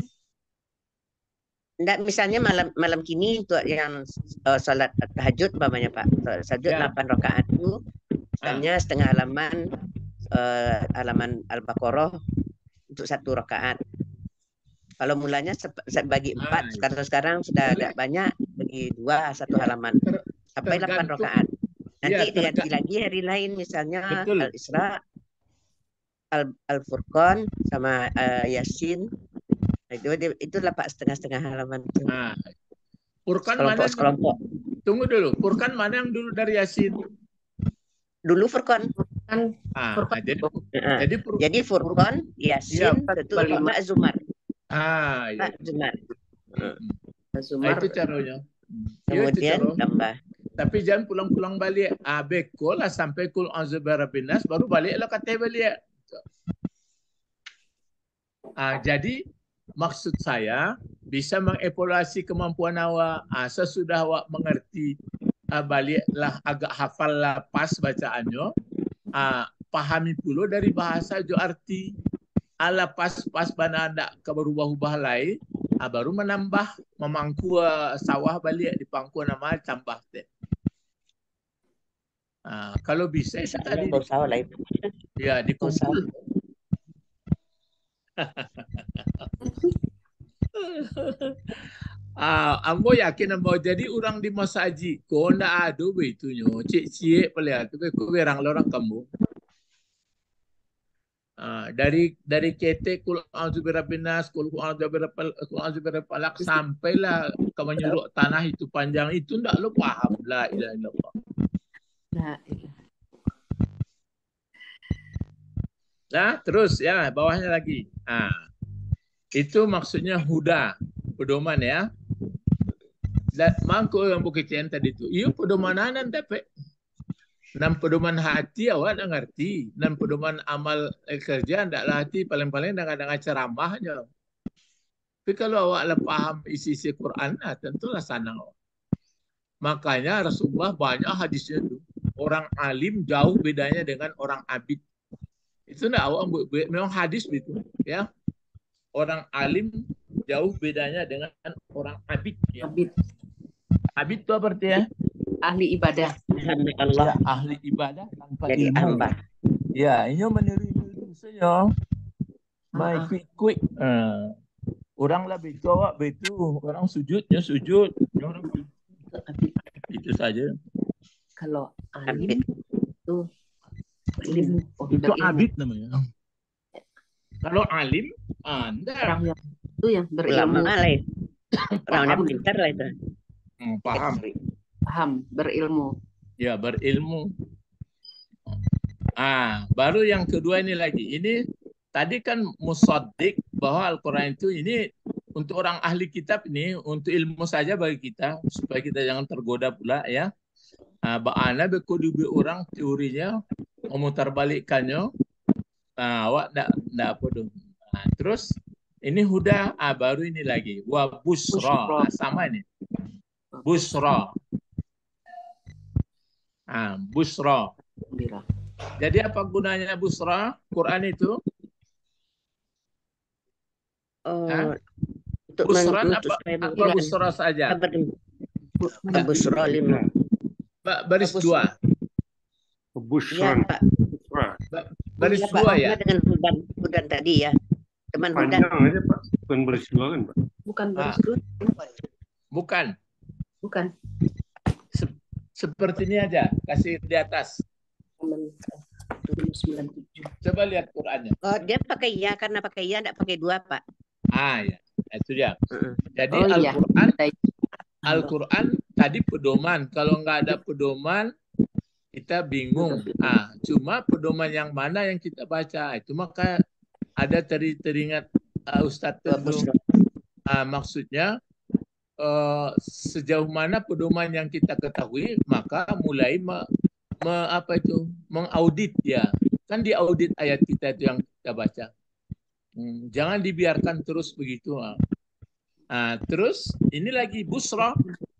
Enggak, misalnya malam kini untuk yang salat tahajud umpamanya Pak. Tahajud 8 rakaat itu misalnya setengah halaman Al-Baqarah untuk satu rakaat. Kalau mulanya bagi 4, sekarang sudah agak banyak, bagi 2 satu halaman. Sampai 8 rakaat. Nanti diganti lagi hari lain misalnya Al-Isra, Al-Furqan sama Yasin. Itulah Pak setengah halaman itu. Furqan sekelompok. Tunggu dulu. Furqan mana yang dulu dari Yasin? Dulu Furqan. Jadi Furqan, Yasin, itu Pak Zumar. Iya. Pak Zumar. Itu caranya. Kemudian tambah. Tapi jangan pulang-pulang balik. Beko lah sampai kul a'udzu birabbin nas baru baliklah kata balik. Jadi maksud saya bisa mengevaluasi kemampuan awak. Sesudah awak mengerti, baliklah agak hafal lah pas bacaannya. Pahami pula dari bahasa jo arti. Ala pas bana ndak ke berubah-ubah lain. Baru menambah memangku sawah balik di pangku nama tambah teh. Kalau bisa itu tadi. Ya dikumpul. Ambo yakin ambo jadi orang di masaji ko ndak ada beitunya cik pelihat tu ko berang orang kamu dari ketek kul a'udzu birabbin nas kul a'udzu birabbil falaq sampailah ke menyuruh tanah itu panjang itu ndak lo paham la ilaha illallah. Terus ya bawahnya lagi. Itu maksudnya huda, pedoman ya. Dan mangko yang bukitian tadi itu. Iyo pedomanan tapi. Nam pedoman hati awak dah ngerti. Nam pedoman amal kerja ndaklah hati paling-paling dengan ceramahnya. Tapi kalau awak paham isi-isi Quran, tentulah sanang awak. Makanya Rasulullah banyak hadisnya itu. Orang alim jauh bedanya dengan orang abid. Itu enggak awak memang hadis begitu ya. Orang alim jauh bedanya dengan orang abid. Ya. Abid itu apa artinya? Ahli ibadah. Allah. Ahli ibadah tanpa jadi ilmu. hamba. Ya, ini meniru saja. Baik quick. Orang lah begitu awak begitu. Orang sujudnya sujud. Orang itu saja. Kalau alim itu berilmu. Itu abid namanya. Kalau alim, Anda orang yang itu yang berilmu. Orang yang pintar lah itu. Paham, berilmu. Ya, berilmu. Baru yang kedua ini lagi. Ini tadi kan musaddiq bahwa Al-Quran itu ini untuk orang ahli kitab ini untuk ilmu saja bagi kita supaya kita jangan tergoda pula ya. Ba'ana bekudubi orang teorinya memutarbalikkannya. Awak ndak apa dong. Terus ini huda, baru ini lagi wa busra. Sama ini busra. Busra. Jadi apa gunanya busra Quran itu? Untuk busra apa busra saja? Busra 5. Baris 2. Busran. Baris 2 ya. Dengan hudan tadi ya. Teman Panjang hudan. aja Pak. Bukan baris 2 kan Pak? Bukan baris 2. Bukan. Seperti ini aja. Kasih di atas. 97. Coba lihat Qurannya. Oh, dia pakai ya karena pakai ya enggak pakai 2, Pak. Ya. Itu dia. Jadi iya. Al-Quran tadi pedoman. Kalau nggak ada pedoman, kita bingung. Cuma pedoman yang mana yang kita baca. Itu maka ada teringat Ustadz itu. Maksudnya sejauh mana pedoman yang kita ketahui, maka mulai mengaudit ya. Kan diaudit ayat kita itu yang kita baca. Jangan dibiarkan terus begitu. Terus ini lagi busra.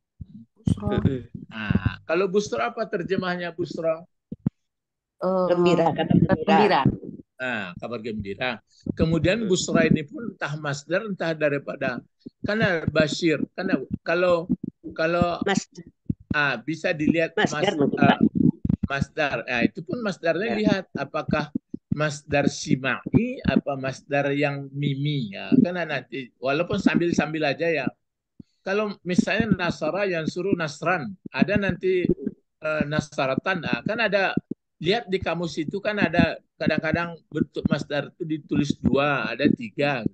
Kalau busra apa terjemahnya busra? Gembira, kata gembira. Kabar gembira. Kemudian busra ini pun entah masdar entah daripada karena basyir. Karena kalau Mas, bisa dilihat masdar. Masdar. Itu pun masdarnya lihat apakah masdar sima'i apa masdar yang mimi ya. Karena nanti walaupun sambil-sambil aja ya. Kalau misalnya nasara yang suruh nasran, ada nanti nasaratan. Kan ada lihat di kamus itu kan ada kadang-kadang bentuk masdar itu ditulis 2, ada 3.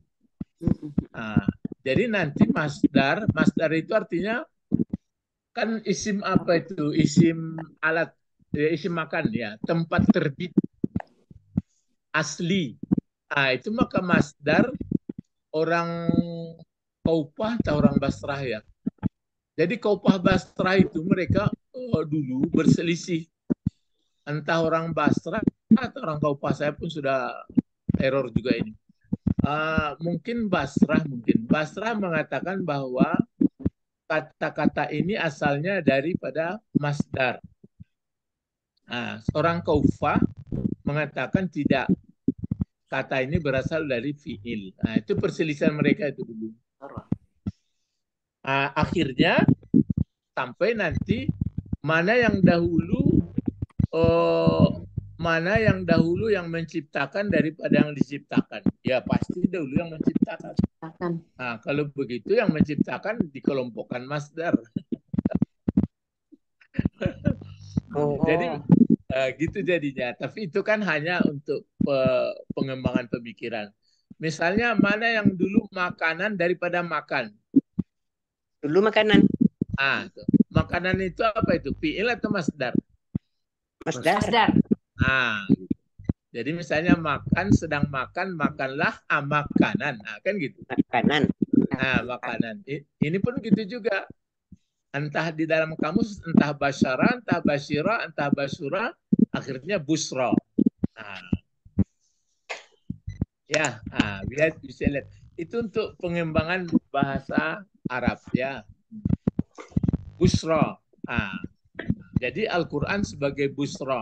Jadi nanti masdar itu artinya kan isim apa itu? Isim alat, isim makan ya, tempat terbit asli. Itu maka masdar orang Kaupah atau orang Basrah ya. Jadi Kaupah Basrah itu mereka dulu berselisih. Entah orang Basrah atau orang Kaupah, saya pun sudah error juga ini. Mungkin Basrah mengatakan bahwa kata-kata ini asalnya daripada masdar. Orang Kaufah mengatakan tidak. Kata ini berasal dari fi'il. Itu perselisihan mereka itu dulu. Akhirnya sampai nanti mana yang dahulu yang menciptakan daripada yang diciptakan. Ya pasti dahulu yang menciptakan. Kalau begitu yang menciptakan dikelompokkan masdar. Jadi gitu jadinya. Tapi itu kan hanya untuk pengembangan pemikiran. Misalnya mana yang dulu makanan daripada makan? Dulu makanan. Tuh. Makanan itu apa itu? Fi'il atau masdar? Masdar. Jadi misalnya makan, sedang makan, makanlah makanan. Kan gitu. Makanan. Makanan. Ini pun gitu juga. Entah di dalam kamus, entah basyara, entah basyira, entah basura, akhirnya busra. Biar bisa lihat. Itu untuk pengembangan bahasa Arab ya. Busra. Jadi Al-Quran sebagai busra.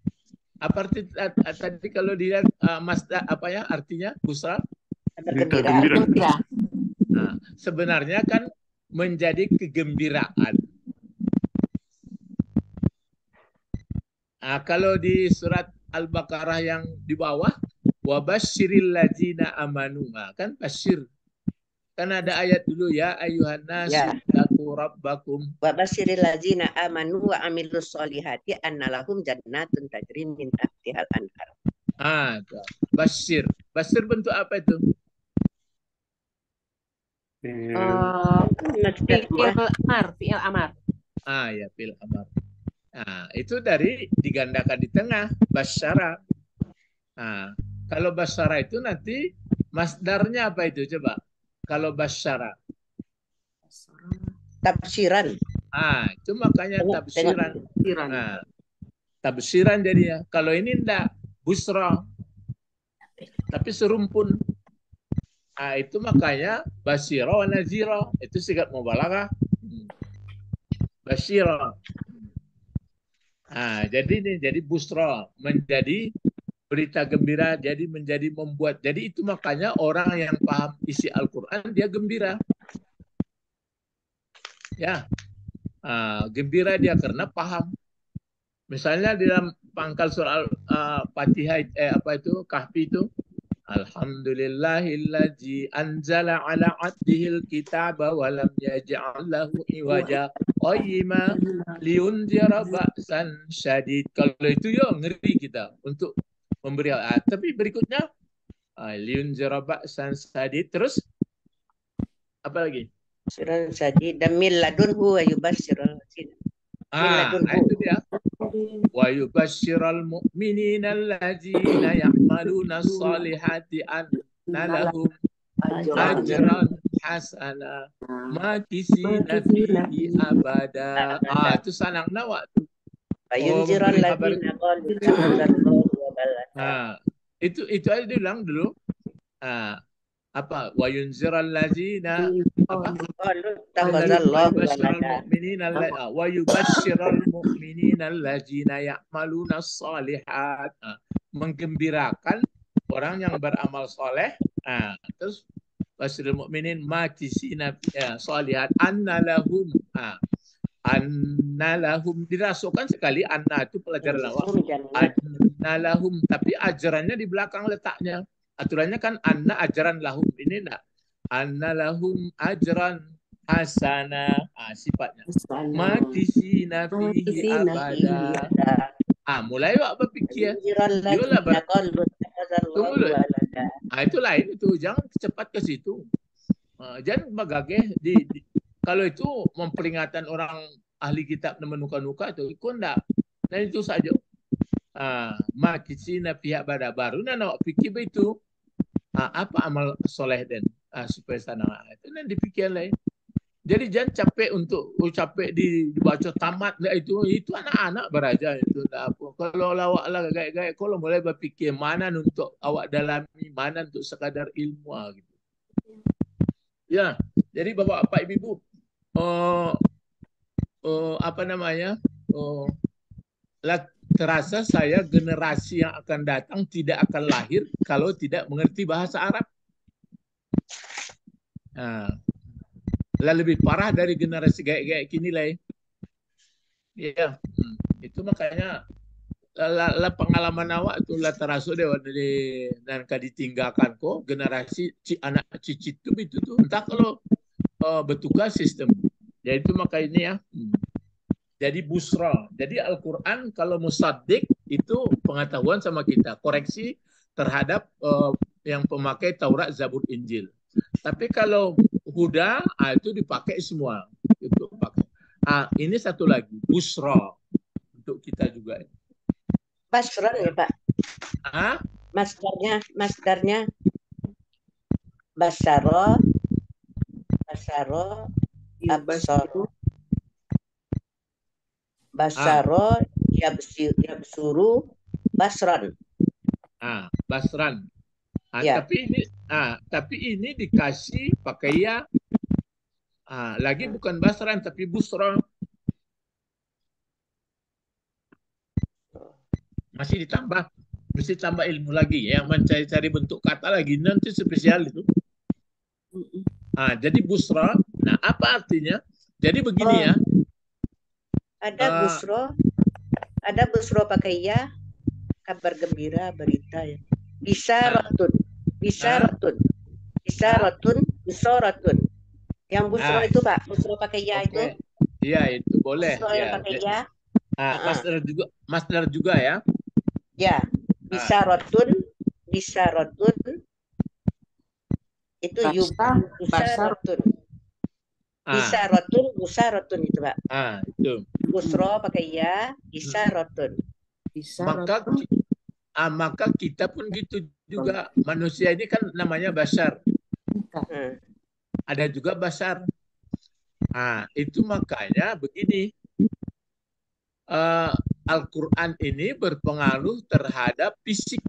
Tadi kalau dilihat masdar apa ya artinya busra? Gembira. Sebenarnya kan menjadi kegembiraan. Kalau di surat Al-Baqarah yang di bawah, wabasyiril ladzina amanu, kan basyir. Kan ada ayat dulu ya ayuhan nas taqu rabbakum wabasyiril ladzina amanu wa amilus solihati annalahum jannatun tajri min tahtihal anhar. Basyir. Basyir bentuk apa itu? Fi'il amar. Ya fi'il amar. Itu dari digandakan di tengah basyara. Kalau basyara itu nanti masdarnya apa itu coba? Kalau basyara. Tafsiran. Itu makanya tafsiran. Tafsiran jadinya. Kalau ini enggak busra. Tapi serumpun. Itu makanya basyira wa nazira. Itu sigat mubalaghah. Basyira. Jadi busra menjadi berita gembira, jadi menjadi membuat. Jadi itu makanya orang yang paham isi Al-Quran dia gembira. Ya, gembira dia karena paham. Misalnya di dalam pangkal surah Fatihah Kahfi itu, Alhamdulillahilladzi anzala ala abdihil kitaba wa lam yaj'al lahu iwaja qayyima liyunzira ba'san syadid. Kalau itu ya ngeri kita untuk memberi. Tapi berikutnya liyunzira ba'san syadid, terus apa lagi? Syadid dan min ladunhu wa yubasyirul ladzina. Itu dia. Wa yubasyiral mu'minina alladzina ya'maluna as-salihati anna lahum ajran hasana makisina fihi abada. Itu sanang nawak tuh. Fayunziral Memberi kabar. ladzina qalu ittakhadallahu walada. Itu aja diulang dulu. Apa wa yunziral ladzina apa Qalu ittakhadallahu walada. wa yubashshiral mu'minina alladzina ya'maluna shalihat. Menggembirakan orang yang beramal soleh. Terus basyiril mu'minin makisina shalihat anna lahum dirasukkan sekali anna itu pelajaran lawak. Anna lahum, tapi ajarannya di belakang letaknya. Aturannya kan anna ajaran lahum, ini enggak. Anna lahum ajran hasana, sifatnya. Makisina fihi abada. Mulai wak berpikir. Yolah tunggu dulu. Itu lain itu, jangan cepat ke situ. Jangan bagage kalau itu memperingatan orang ahli kitab menuka-nuka itu enggak. Dan itu saja. Makisina pihak pada baru nak fikir itu apa amal soleh dan supaya sana itu nanti dipikir lain. Jadi jangan capek untuk capek dibaca tamat itu anak-anak beraja itu enggak apa. Kalau lawak lah gaya-gaya kalau mulai berpikir mana untuk awak dalami, mana untuk sekadar ilmu gitu. Ya, jadi Bapak Ibu apa namanya? Terasa saya generasi yang akan datang tidak akan lahir kalau tidak mengerti bahasa Arab. Lebih parah dari generasi kayak gini lah. Ya, itu makanya pengalaman awak itu terasa dari dan ditinggalkan kok generasi anak cicit itu tuh entah kalau bertukar sistem. Jadi itu makanya ya. Jadi busra. Jadi Al-Quran kalau musaddiq itu pengetahuan sama kita. Koreksi terhadap yang pemakai Taurat, Zabur, Injil. Tapi kalau huda, itu dipakai semua. Itu pakai. Ini satu lagi. Busra. Untuk kita juga. Basron ya Pak? Masdarnya. Basaro. Absaro. Basaro yabsuru basran. Basran. Ya. Tapi ini dikasih pakai ya. Lagi bukan basran tapi busra. Masih ditambah. Mesti tambah ilmu lagi yang mencari-cari bentuk kata lagi nanti spesial itu. Jadi busra. Nah, apa artinya? Jadi begini ya. Ada busro pakai ya, kabar gembira, berita ya. Isyaratun. Yang busro itu Pak, busro pakai ya itu. Iya, itu boleh. Busro yang pakai ya. Masdar juga ya. Ya, isyaratun itu isyaratun. Isyaratun itu Pak. Itu. Busro pakai ya, isyaratun. Maka kita pun gitu juga. Manusia ini kan namanya bashar. Ada juga bashar. Itu makanya begini. Al-Quran ini berpengaruh terhadap fisik.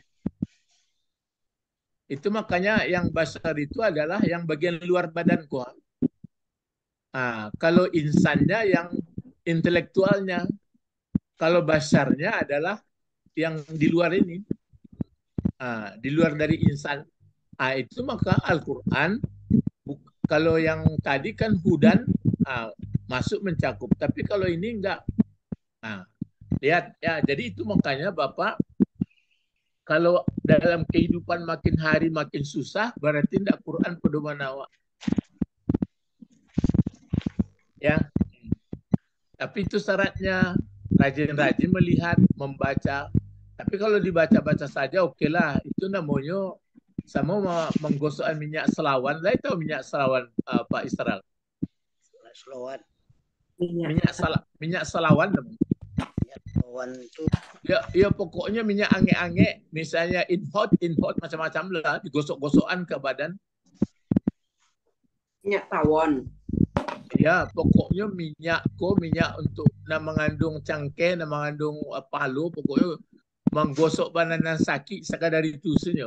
Itu makanya yang bashar itu adalah yang bagian luar badanku. Kalau insannya yang intelektualnya, kalau basarnya adalah yang di luar ini, di luar dari insan. Itu maka Al-Quran, kalau yang tadi kan hudan, masuk mencakup. Tapi kalau ini enggak. Lihat ya, jadi itu makanya Bapak, kalau dalam kehidupan makin hari makin susah, berarti enggak Quran pedoman awak. Ya, tapi itu syaratnya rajin-rajin melihat, membaca. Tapi kalau dibaca-baca saja, oke lah. Itu namanya sama menggosokkan minyak selawan. Lah itu minyak selawan Pak Israel. Selawan. Minyak selawan namanya. Minyak selawan itu. Ya pokoknya minyak ange-ange. Misalnya in hot macam-macam lah. Digosok-gosokan ke badan. Minyak tawon. Ya, pokoknya minyak untuk mengandung cangkeh, mengandung palu, pokoknya menggosok banan sakit sekadar itu saja.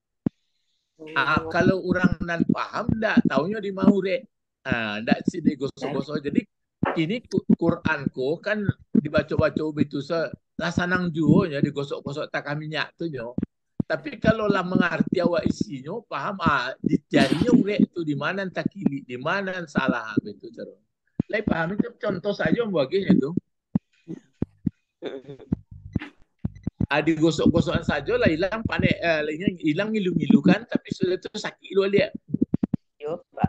Kalau orang nan paham, ndak taunya di mau rek. Ndak sih digosok-gosok. Jadi ini Quranku kan dibaca-baca begitu lasanang juo nya digosok-gosok tak minyak tu nyo. Tapi kalau lah mengerti awak isinya, paham dicarinya urek itu di mana takili, di mana salah begitu cara. Lai paham itu contoh saja baginya itu. Digosok-gosokan saja lah hilang panik, hilang ngilu-ngilu kan, tapi sudah itu sakit lu dia. Yo, Pak.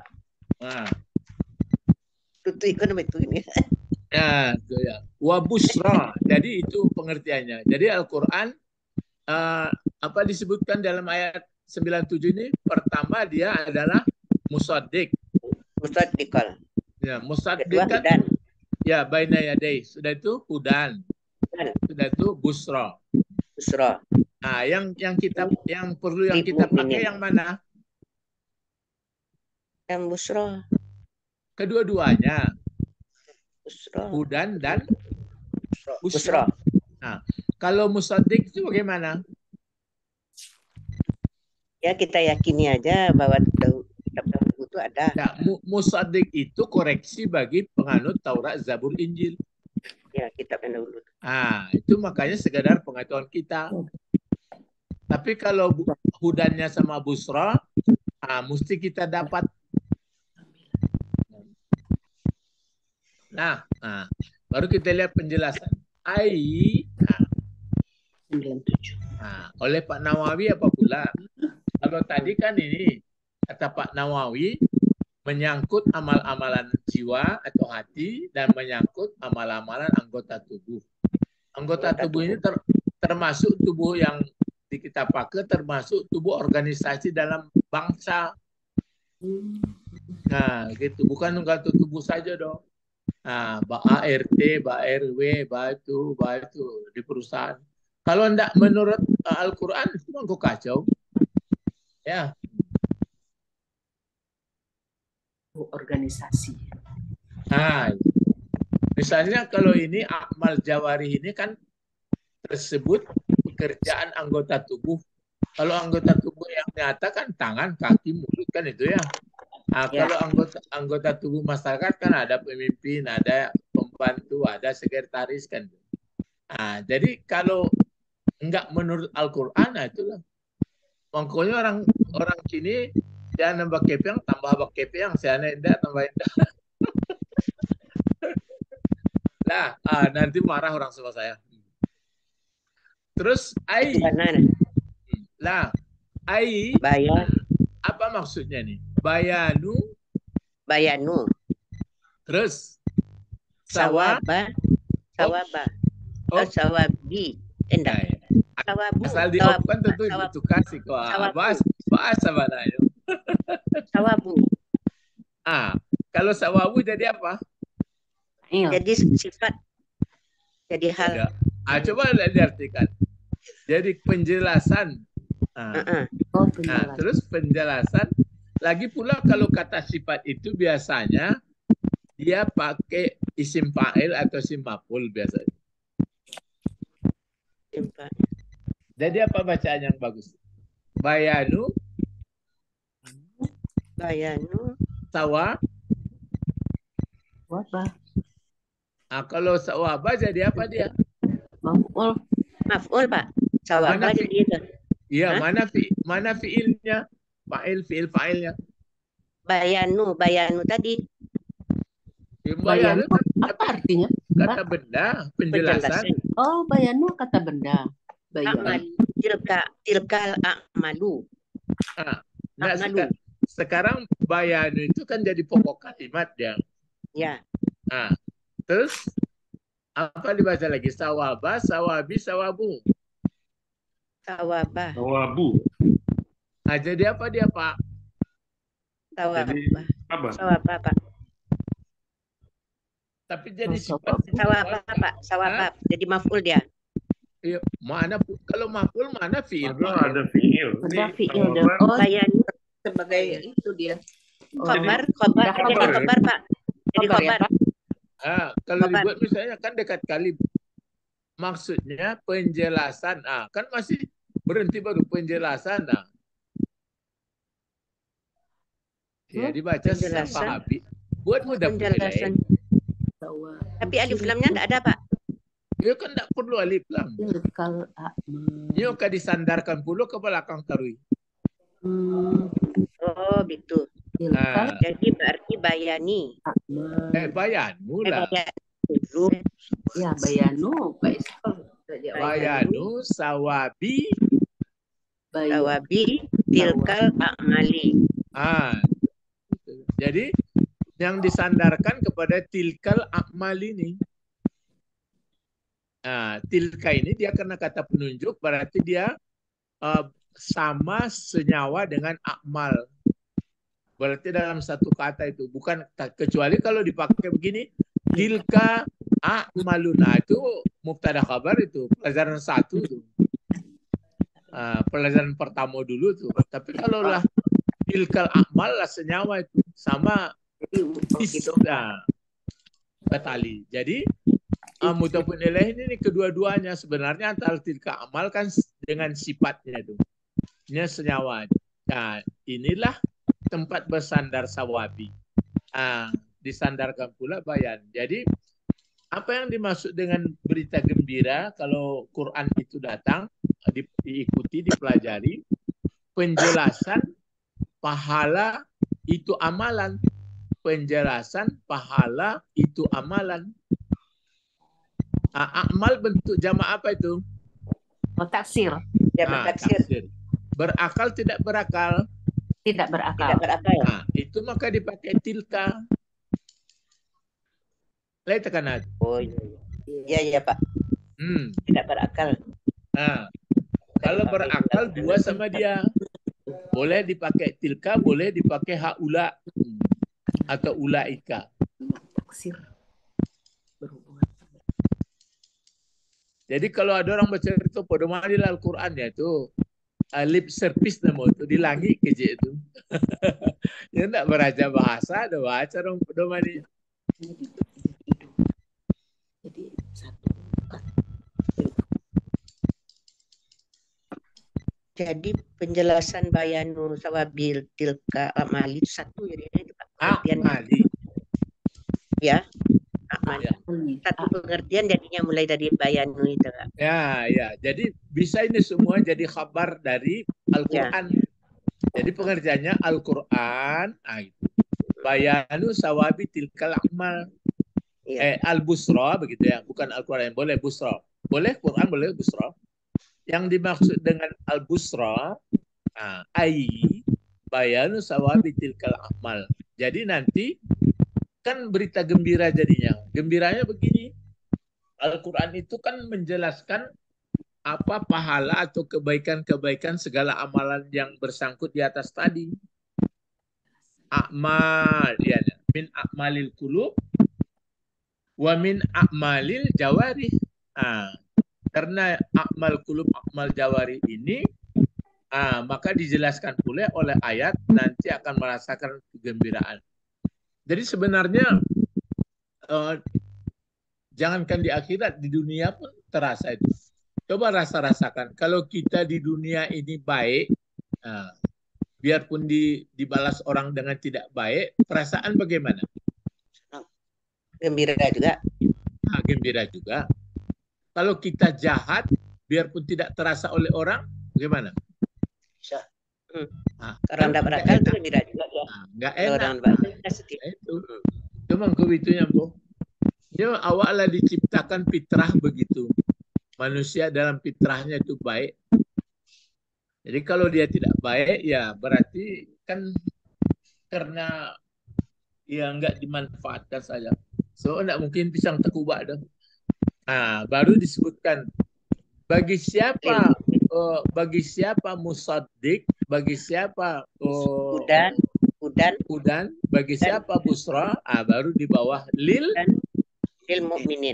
Tutui kan itu ini. Itu ya. Wa busra. Jadi itu pengertiannya. Jadi Al-Qur'an apa disebutkan dalam ayat 97 ini? Pertama dia adalah musaddiq. Musaddiqal. Ya, musaddiq kan ya baina yadai. Sudah itu hudan. Sudah itu busra. Busra. Yang perlu kita pakai yang mana? Yang busra. Kedua-duanya. Busra. Hudan dan busra. Kalau musaddiq itu bagaimana? Ya kita yakini aja bahwa kitab itu ada. Ya, musaddiq itu koreksi bagi penganut Taurat, Zabur, Injil. Ya, kitab yang dahulu. Itu makanya sekedar pengetahuan kita. Tapi kalau hudannya sama busra, mesti kita dapat. Baru kita lihat penjelasan. Oleh Pak Nawawi apa pula? Kalau tadi kan ini kata Pak Nawawi menyangkut amal-amalan jiwa atau hati dan menyangkut amal-amalan anggota tubuh. Anggota tubuh ini termasuk tubuh yang kita pakai, termasuk tubuh organisasi dalam bangsa. Gitu. Bukan anggota tubuh saja dong. ART, RW, itu di perusahaan. Kalau tidak menurut Al-Quran, itu kok kacau. Ya. Organisasi. Misalnya kalau ini amal jawarih ini kan tersebut pekerjaan anggota tubuh. Kalau anggota tubuh yang nyata kan tangan, kaki, mulut kan itu ya. Kalau anggota tubuh masyarakat kan ada pemimpin, ada pembantu, ada sekretaris kan. Jadi kalau enggak menurut Al-Quran, itulah. Pokoknya orang sini dia nambah kepeng, tambah kepeng, saya tidak tambah indah. Nanti marah orang sama saya. Terus bayan. Apa maksudnya nih? Bayanu. Terus Sawaba. Sawabi. Enggak. Sawabu. Asal diopkan tentu itu kasih kok. Bahasa mana itu? Sawabu. Kalau sawabu jadi apa? Jadi sifat. Jadi hal. Coba diartikan. Jadi penjelasan. Terus penjelasan. Lagi pula kalau kata sifat itu biasanya dia pakai isim fa'il atau isim maf'ul biasanya. Jadi apa bacaan yang bagus? Bayanu. Sawa. Kalau sawaba jadi apa dia? Maf'ul, Pak. Sawaba jadi itu. Iya, mana fiilnya? Fa'ilnya. Bayanu tadi. Bayanu apa artinya? Kata benda, penjelasan. Bayanu kata benda. Tilkal a'malu. Sekarang bayanu itu kan jadi pokok kalimat dia. Ya. Terus apa dibaca lagi? Sawaba, sawabi, sawabu. Sawabu. Jadi apa dia, Pak? Sawaba, Pak. Tapi jadi sifat. Sawaba, Pak. Sawaba. Jadi maf'ul dia. Iya, kalau maf'ul mana fi'il? Ada fi'il. Ada fi'il. Bayanu sebagai itu dia. Khobar, Udah jadi Khobar, ya? khobar Pak. Jadi Khobar ya, khobar. Pak? Kalau Khobar. dibuat misalnya kan dekat kali. Maksudnya penjelasan. Kan masih berhenti baru penjelasan. Ya dibaca Penjelasan. sawabi. Buat mudah Penjelasan. Bahwa Tapi alif lamnya enggak ada Pak. Ya kan tidak perlu alif lam. tilkal Ya kan disandarkan pula ke belakang tarwi. Oh, gitu. tilkal Jadi berarti bayani. Bayanu lah. Dulu. Ya, bayanu Pak Iskol. Bayanu sawabi. Sawabi tilkal a'mali. Jadi yang disandarkan kepada tilkal a'mal ini. Tilka ini dia karena kata penunjuk berarti dia sama senyawa dengan akmal. Berarti dalam satu kata itu bukan kecuali kalau dipakai begini tilka a'maluna itu mubtada khabar itu pelajaran 1 itu. Pelajaran pertama dulu tuh. Tapi kalau lah tilkal a'mal lah senyawa itu sama batali. Jadi mudhafun ilaih ini kedua-duanya sebenarnya antara tilka amal kan dengan sifatnya itu. Ini senyawa. Nah, inilah tempat bersandar sawabi. Disandarkan pula bayan. Jadi apa yang dimaksud dengan berita gembira kalau Quran itu datang diikuti, dipelajari, penjelasan pahala itu amalan. Penjelasan pahala itu amalan. Amal bentuk jamak apa itu? Taksir. Taksir. Berakal tidak berakal? Tidak berakal. Tidak berakal. Itu maka dipakai tilka. Lihat tekanan. Oh iya. Iya Pak. Tidak berakal. Kalau berakal dua sama dia. Boleh dipakai tilka, boleh dipakai haula atau ulaika. Taksir. Berhubungan. Jadi kalau ada orang baca itu pada mahal Al-Quran ya itu lip service nama itu di langit kecil itu. Ya enggak beraja bahasa, ada baca orang pada mahal. Jadi satu. Jadi penjelasan bayanu sawabil tilka amali itu satu jadi itu Pak. Amali. Ya. Amali. Satu pengertian jadinya mulai dari bayanu itu Pak. Ya. Jadi bisa ini semua jadi kabar dari Al-Quran. Jadi pengertiannya Al-Quran. Bayanu sawabi tilkal amal. Al-Busra begitu ya. Bukan Al-Quran. Boleh Busra. Boleh Quran, boleh Busra. Yang dimaksud dengan Al-Busra bayanu sawabi tilkal amal. Jadi nanti kan berita gembira jadinya. Gembiranya begini. Al-Quran itu kan menjelaskan apa pahala atau kebaikan-kebaikan segala amalan yang bersangkut di atas tadi. A'mal, ya, min a'malil qulub wa min a'malil jawarih. Karena a'mal qulub, a'mal jawarih ini maka dijelaskan pula oleh ayat nanti akan merasakan kegembiraan. Jadi sebenarnya jangankan di akhirat, di dunia pun terasa itu. Coba rasakan. Kalau kita di dunia ini baik, biarpun dibalas orang dengan tidak baik, perasaan bagaimana? Gembira juga. Gembira juga. Kalau kita jahat, biarpun tidak terasa oleh orang, bagaimana? Bisa. Orang tidak berakal itu gembira juga ya. Nggak enak. Orang berakal kita sedih. Itu. Cuma kewitunya, Bu. Ya, awalnya diciptakan fitrah begitu. Manusia dalam fitrahnya itu baik. Jadi kalau dia tidak baik, ya berarti kan karena ya nggak dimanfaatkan saja. So, nggak mungkin pisang tekubak dong. Baru disebutkan bagi siapa musaddiq, bagi siapa udan, bagi siapa busra, baru di bawah lil mu'minin.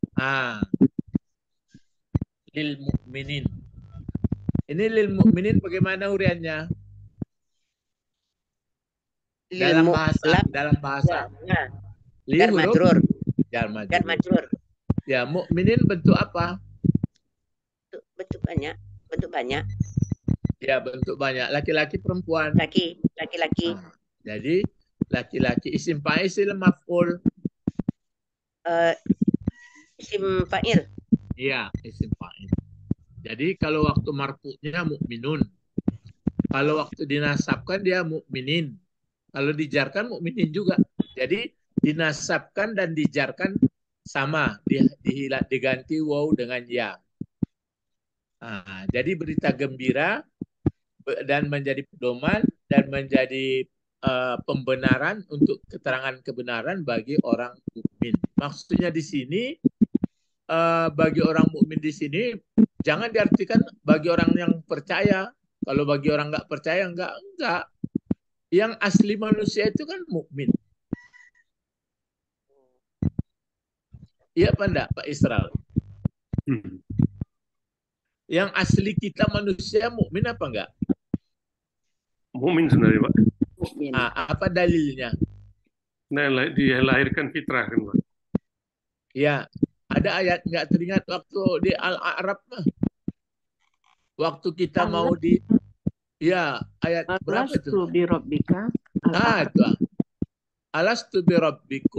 Lil mu'minin. Ini lil mu'minin bagaimana uriannya? Dalam Ilmu bahasa, lam dalam bahasa. ya. Li Jar huruf majrur. jar Jar majrur. majrur. Ya, mukminin bentuk apa? Bentuk banyak. Bentuk banyak. Ya, bentuk banyak. Laki-laki, perempuan. Laki-laki. Nah, jadi laki-laki isim fa'il, isim maf'ul. Isim fa'il. Iya, isim fa'il. Jadi kalau waktu marfu'nya mukminun. Kalau waktu dinasabkan dia mukminin. Kalau dijarkan mukminin juga. Jadi dinasabkan dan dijarkan sama, diganti waw dengan ya. Nah, jadi berita gembira dan menjadi pedoman dan menjadi pembenaran untuk keterangan kebenaran bagi orang mukmin. Maksudnya di sini bagi orang mukmin di sini jangan diartikan bagi orang yang percaya. Kalau bagi orang nggak percaya enggak. Yang asli manusia itu kan mukmin. Iya apa enggak, Pak Israel? Yang asli kita manusia mukmin apa enggak? Mukmin sebenarnya, Pak. Mukmin. Apa dalilnya? Nah, dilahirkan fitrah kan, Pak. Ya, ada ayat nggak teringat waktu di Al-A'raf mah. Waktu kita mau di ya ayat berapa itu? Alastu bi rabbika. Itu. Alastu bi rabbikum.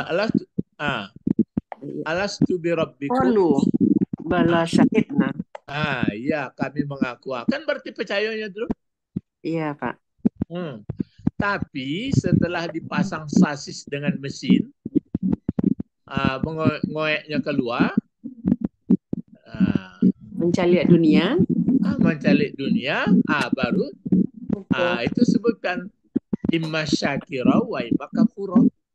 Alastu bi rabbikum. Qalu bala syahidna. Iya, kami mengaku. Kan berarti percayanya dulu. Iya, Pak. Tapi setelah dipasang sasis dengan mesin, ngoeknya keluar, mencalik dunia, baru itu sebutkan imma syakira wa imma kafura.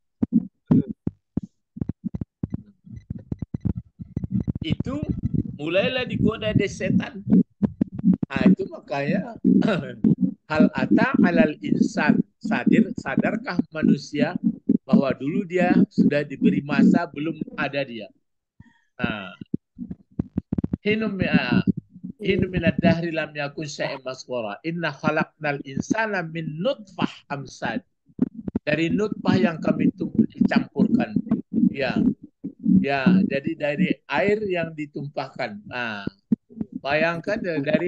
Itu mulailah digoda oleh setan. Itu makanya hal ata alal insan, sadarkah manusia bahwa dulu dia sudah diberi masa belum ada dia. Hinum minad dahri lam yakun syai'an masghura. Inna khalaqnal insana min nutfah amsad. Dari nutfah yang kami campurkan. Ya, jadi dari air yang ditumpahkan. Bayangkan dari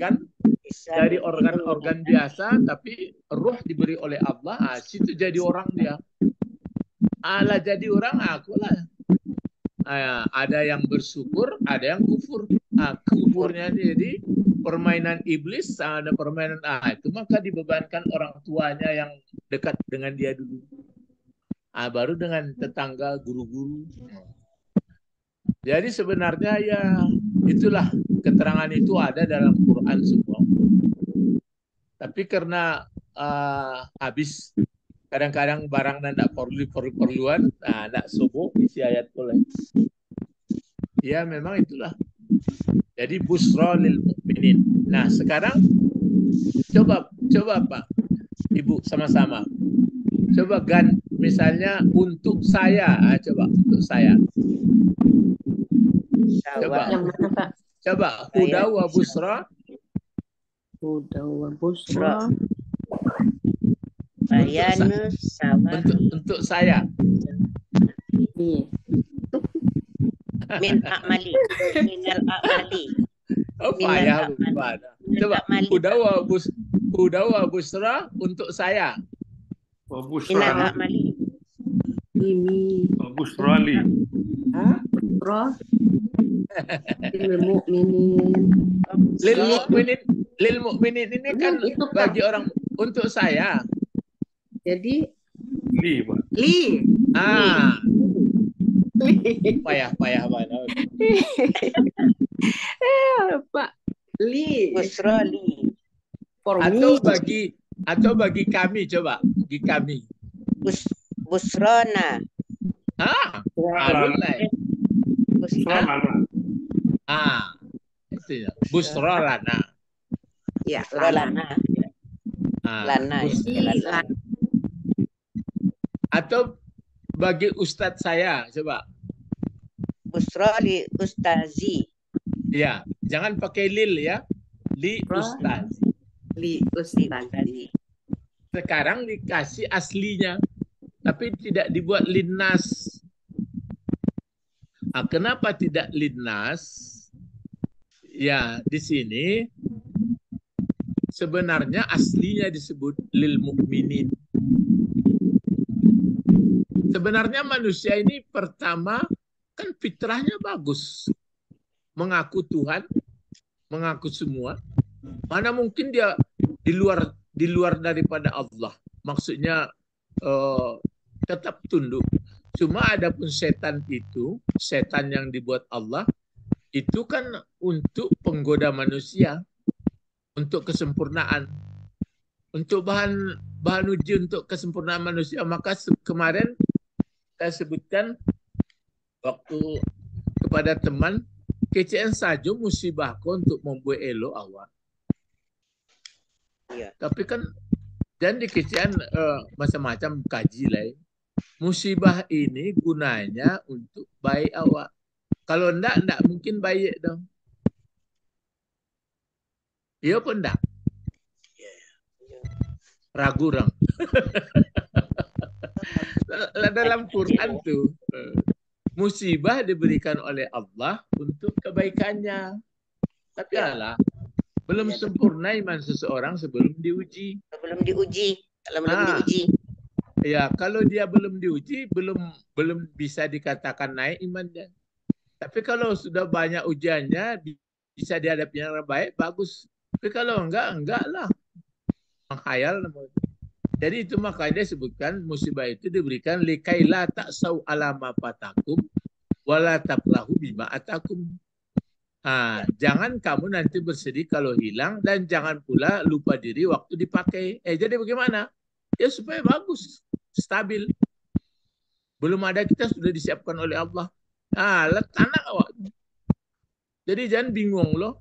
organ biasa, tapi ruh diberi oleh Allah. Situ jadi orang dia. Jadi orang akulah. Ada yang bersyukur, ada yang kufur. Kufurnya jadi permainan iblis, ada permainan itu maka dibebankan orang tuanya yang dekat dengan dia dulu. Baru dengan tetangga, guru-guru. Jadi sebenarnya ya itulah keterangan itu ada dalam Quran semua. Tapi karena habis kadang-kadang barang tidak perluan, tidak subuh isi ayat boleh. Ya memang itulah. Jadi busra lil mukminin. Nah sekarang coba Pak, Ibu sama-sama. Coba misalnya untuk saya, coba untuk saya. Coba. Yang mana, Pak? Coba huda wa busra. Huda wa busra. Bayanus sama untuk saya. Iya. Min a'mali. Minal a'mali. Payah. Coba huda wa busra untuk saya. Minal a'mali. Ini. Busrali. Busra. Lil mu'minin. Lil mu'minin ini kan itu bagi orang untuk saya. Jadi Li, Pak. li. Payah banget. Pak. Li. Busrali. Atau bagi kami, coba bagi kami. Busrona. Itu ya. Busra lana. Ya, Lana. Lana. Atau bagi ustadz saya, coba. Busrali ustazi. Ya, jangan pakai lil ya. Li ustazi. Li ustazi. Sekarang dikasih aslinya, tapi tidak dibuat linnas. Nah, kenapa tidak linnas? Ya, di sini sebenarnya aslinya disebut lil mukminin. Sebenarnya manusia ini pertama kan fitrahnya bagus. Mengaku Tuhan, mengaku semua. Mana mungkin dia di luar daripada Allah. Maksudnya tetap tunduk. Cuma adapun setan itu, setan yang dibuat Allah, itu kan untuk penggoda manusia, untuk kesempurnaan, untuk bahan uji untuk kesempurnaan manusia. Maka kemarin saya sebutkan waktu kepada teman, kecen saja musibah kau untuk membuat elok awak. Iya. Tapi kan dan di kecen macam-macam kaji lah. Musibah ini gunanya untuk baik awak. Kalau enggak mungkin baik dong. Iya pun enggak. Ragu orang. Dalam Quran tuh musibah diberikan oleh Allah untuk kebaikannya. Tapi Allah belum sempurna iman seseorang sebelum diuji. Belum diuji. Kalau belum diuji. Ya, kalau dia belum diuji, belum bisa dikatakan naik imannya. Tapi kalau sudah banyak ujiannya, bisa dihadapi yang baik, bagus. Tapi kalau enggak lah. Menghayal. Jadi itu makanya disebutkan musibah itu diberikan likaila ta'sau alama patakum wala tafrahu bima atakum. Jangan kamu nanti bersedih kalau hilang dan jangan pula lupa diri waktu dipakai. Jadi bagaimana? Ya supaya bagus, stabil. Belum ada kita sudah disiapkan oleh Allah. Tanah awak. Jadi jangan bingung loh.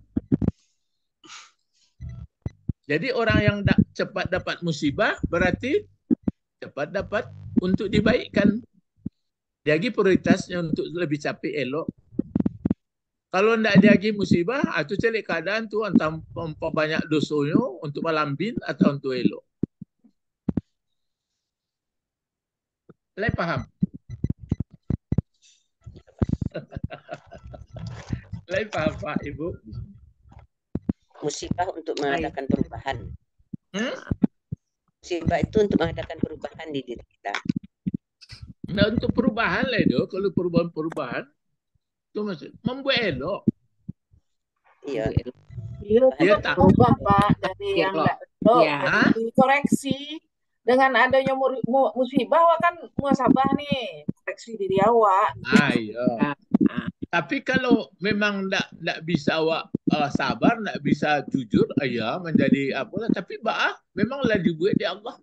Jadi orang yang cepat dapat musibah berarti cepat dapat untuk dibaikkan. Jadi prioritasnya untuk lebih capek elok. Kalau tidak diagi musibah, itu celik keadaan tu antara banyak dosonya untuk malambin atau untuk elok. Lai paham? Lai paham Pak Ibu? Musibah untuk mengadakan perubahan. Musibah itu untuk mengadakan perubahan di diri kita. Nah, untuk perubahan lah itu, kalau perubahan itu maksud membuat elok. Iya. Iya, tak berubah Pak dari yang enggak dikoreksi. Dengan adanya musibah awak kan muasabah nih, koreksi diri awak. Iya. Tapi kalau memang enggak bisa awak sabar, enggak bisa jujur, menjadi apalah. Tapi memanglah dibuat di Allah.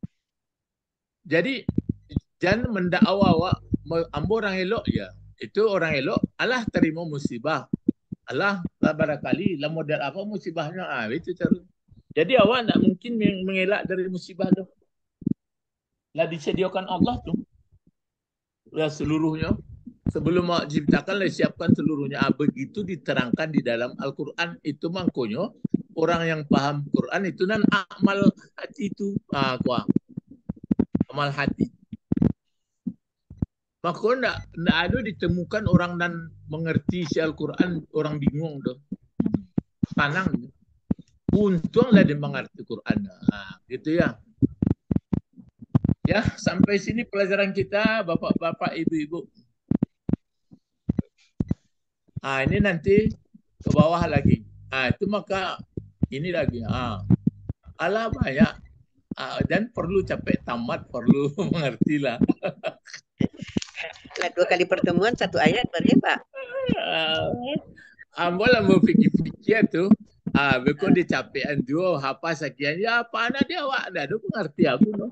Jadi jangan mendakwa awak ambo orang elok ya. Itu orang elok, Allah terima musibah. Allah barangkali lah model apa musibahnya. Itu cara. Jadi awak enggak mungkin mengelak dari musibah tu. Lah disediakan Allah tu. Ya seluruhnya. Sebelum diciptakan lah siapkan seluruhnya. Begitu diterangkan di dalam Al-Quran. Itu makanya orang yang paham Quran itu nan amal hati itu. Amal hati. Maka enggak ada ditemukan orang dan mengerti si Al-Quran, orang bingung tu. Tenang. Untunglah dia mengerti Quran. Gitu ya. Ya, sampai sini pelajaran kita, bapak-bapak, ibu-ibu. Ini nanti ke bawah lagi. Itu maka ini lagi. Allah banyak. Dan perlu capek tamat, perlu mengerti lah. Lah 2 kali pertemuan 1 ayat berarti Pak. Ambolah mau fikir-fikir tu. Bekon dia capekan dua, apa sekian. Ya, apa anak dia awak dah. Dia mengerti aku. No?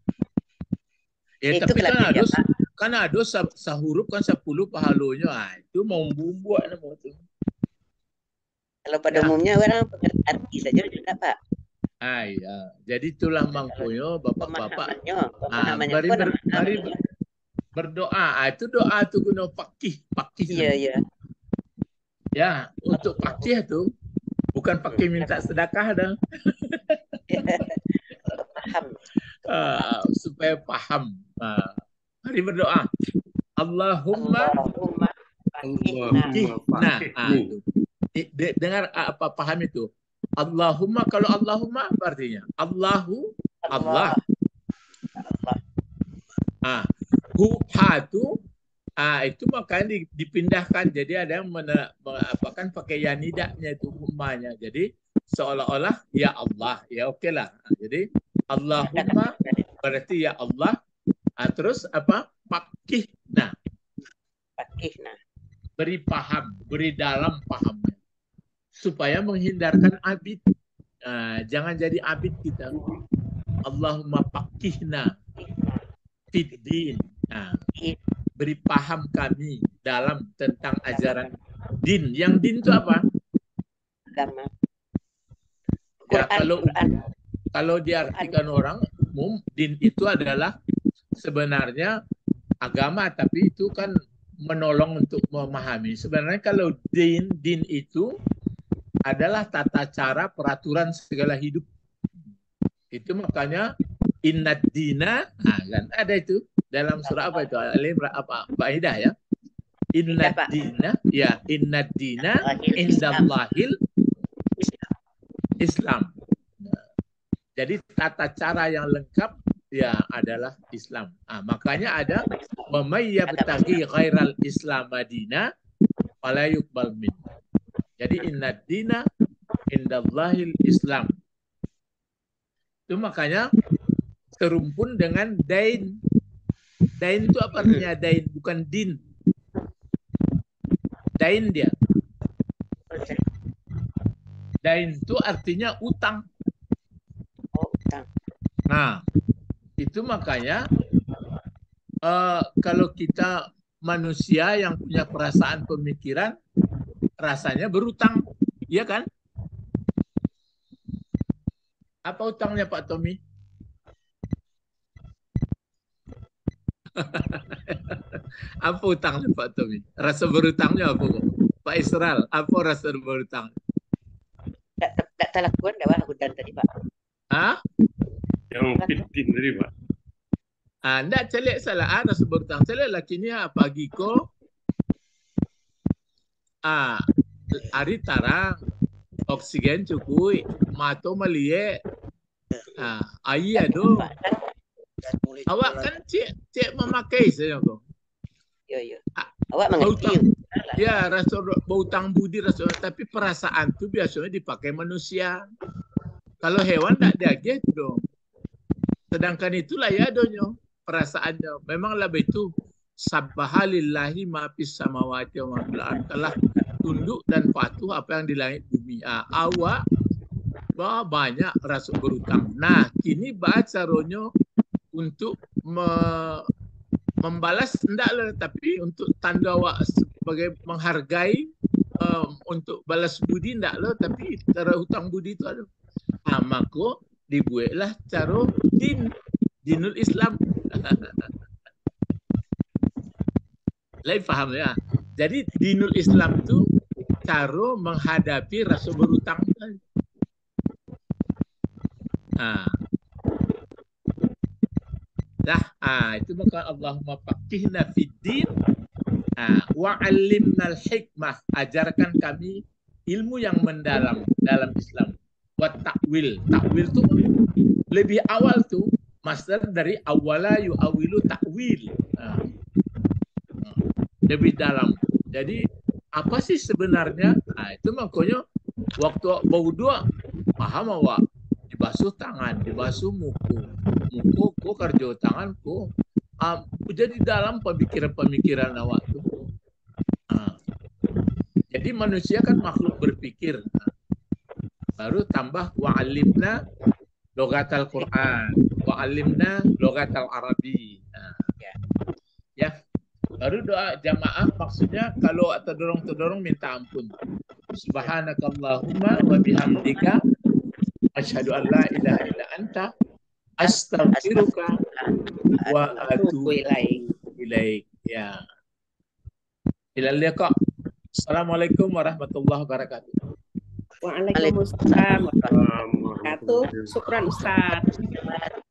Tapi kan ada sahuruf kan 10 pahalonya. Itu mau buat nama tu. Kalau pada umumnya orang pengerti arti saja juga Pak. Ya. Jadi itulah mangkonya bapak-bapak. Mari berdoa. Itu doa tu guna pakih. Iya. Ya, untuk pakih tu bukan pakai minta sedekah dah. supaya paham. Mari berdoa. Allahumma dengar apa paham itu? Allahumma, kalau Allahumma apa artinya? Allahu Allah. Hatu itu makanya dipindahkan, jadi ada yang kan pakai yanidaknya itu ummanya, jadi seolah-olah ya Allah, ya oke lah. Jadi Allahumma berarti ya Allah. Terus apa? Fakihna. Beri paham, beri dalam pahamnya, supaya menghindarkan abid. Jangan jadi abid kita. Allahumma fakihna fiddin. Beri paham kami dalam tentang ajaran din. Yang din itu apa? Agama. Ya, kalau diartikan orang umum, din itu adalah sebenarnya agama, tapi itu kan menolong untuk memahami. Sebenarnya kalau din itu adalah tata cara, peraturan segala hidup. Itu makanya innad dina, kan ada itu dalam surah apa itu? Al-Maidah ya. Innad dina, ya innad dina indallahil Islam. Jadi tata cara yang lengkap ya adalah Islam. Makanya ada may yabtaghi ghairal Islam madina fala yuqbal min. Jadi innad dina indallahil Islam. Itu makanya serumpun dengan dain. Dain itu apa artinya? Dain bukan din. Dain dia. Dain itu artinya utang. Nah, itu makanya kalau kita manusia yang punya perasaan pemikiran, rasanya berutang, iya kan? Apa utangnya Pak Tommy? Apa utangnya Pak Tommy? Rasa berutangnya apa Pak Israel? Apa rasa berutang? Tak lakukan dah hutan tadi Pak. Yang fitin tadi Pak. Ndak celik salah rasa berutang. Celik laki ni pagi ko hari tarang oksigen cukup, mato malie. Ayah do. Awak kan cik memakai saya kok. Yo. Awak mengerti. Ya, rasa berutang budi rasa, tapi perasaan tu biasanya dipakai manusia. Kalau hewan tak ada gitu dong. Sedangkan itulah ya donyo perasaannya. Memang lebih itu sabbahalillahi ma fis samawati wa ma fil ardh, telah tunduk dan patuh apa yang di langit bumi. Awak banyak rasa berutang. Nah, kini baca ronyo untuk membalas endaklah, tapi untuk tanda awak sebagai menghargai untuk balas budi endaklah, tapi cara hutang budi itu ada. Maka dibuatlah cara dinul Islam. Lain faham ya. Jadi dinul Islam itu cara menghadapi rasa berutang. Itu maka Allahumma faqihna fiddin wa 'allimnal hikmah, ajarkan kami ilmu yang mendalam dalam Islam. Wa ta'wil. Ta'wil itu lebih awal tuh masdar dari awala yu'awilu ta'wil. Lebih dalam. Jadi apa sih sebenarnya? Itu makanya waktu baudu paham awak, dibasuh tangan, dibasuh muku kerja tanganku. Jadi dalam pemikiran awak tuh. Jadi manusia kan makhluk berpikir. Baru tambah wa'alimna logatal Quran, wa'alimna logatal Arabi. Ya. Baru doa jamaah maksudnya kalau terdorong minta ampun. Subhanakallahumma wa bihamdika asyhadu an la ilaha illa anta astaghfiruka wa atubu ilaik. Ya. Ilal liqa. Assalamualaikum warahmatullahi wabarakatuh. Waalaikumsalam warahmatullahi wabarakatuh. Syukran Ustaz.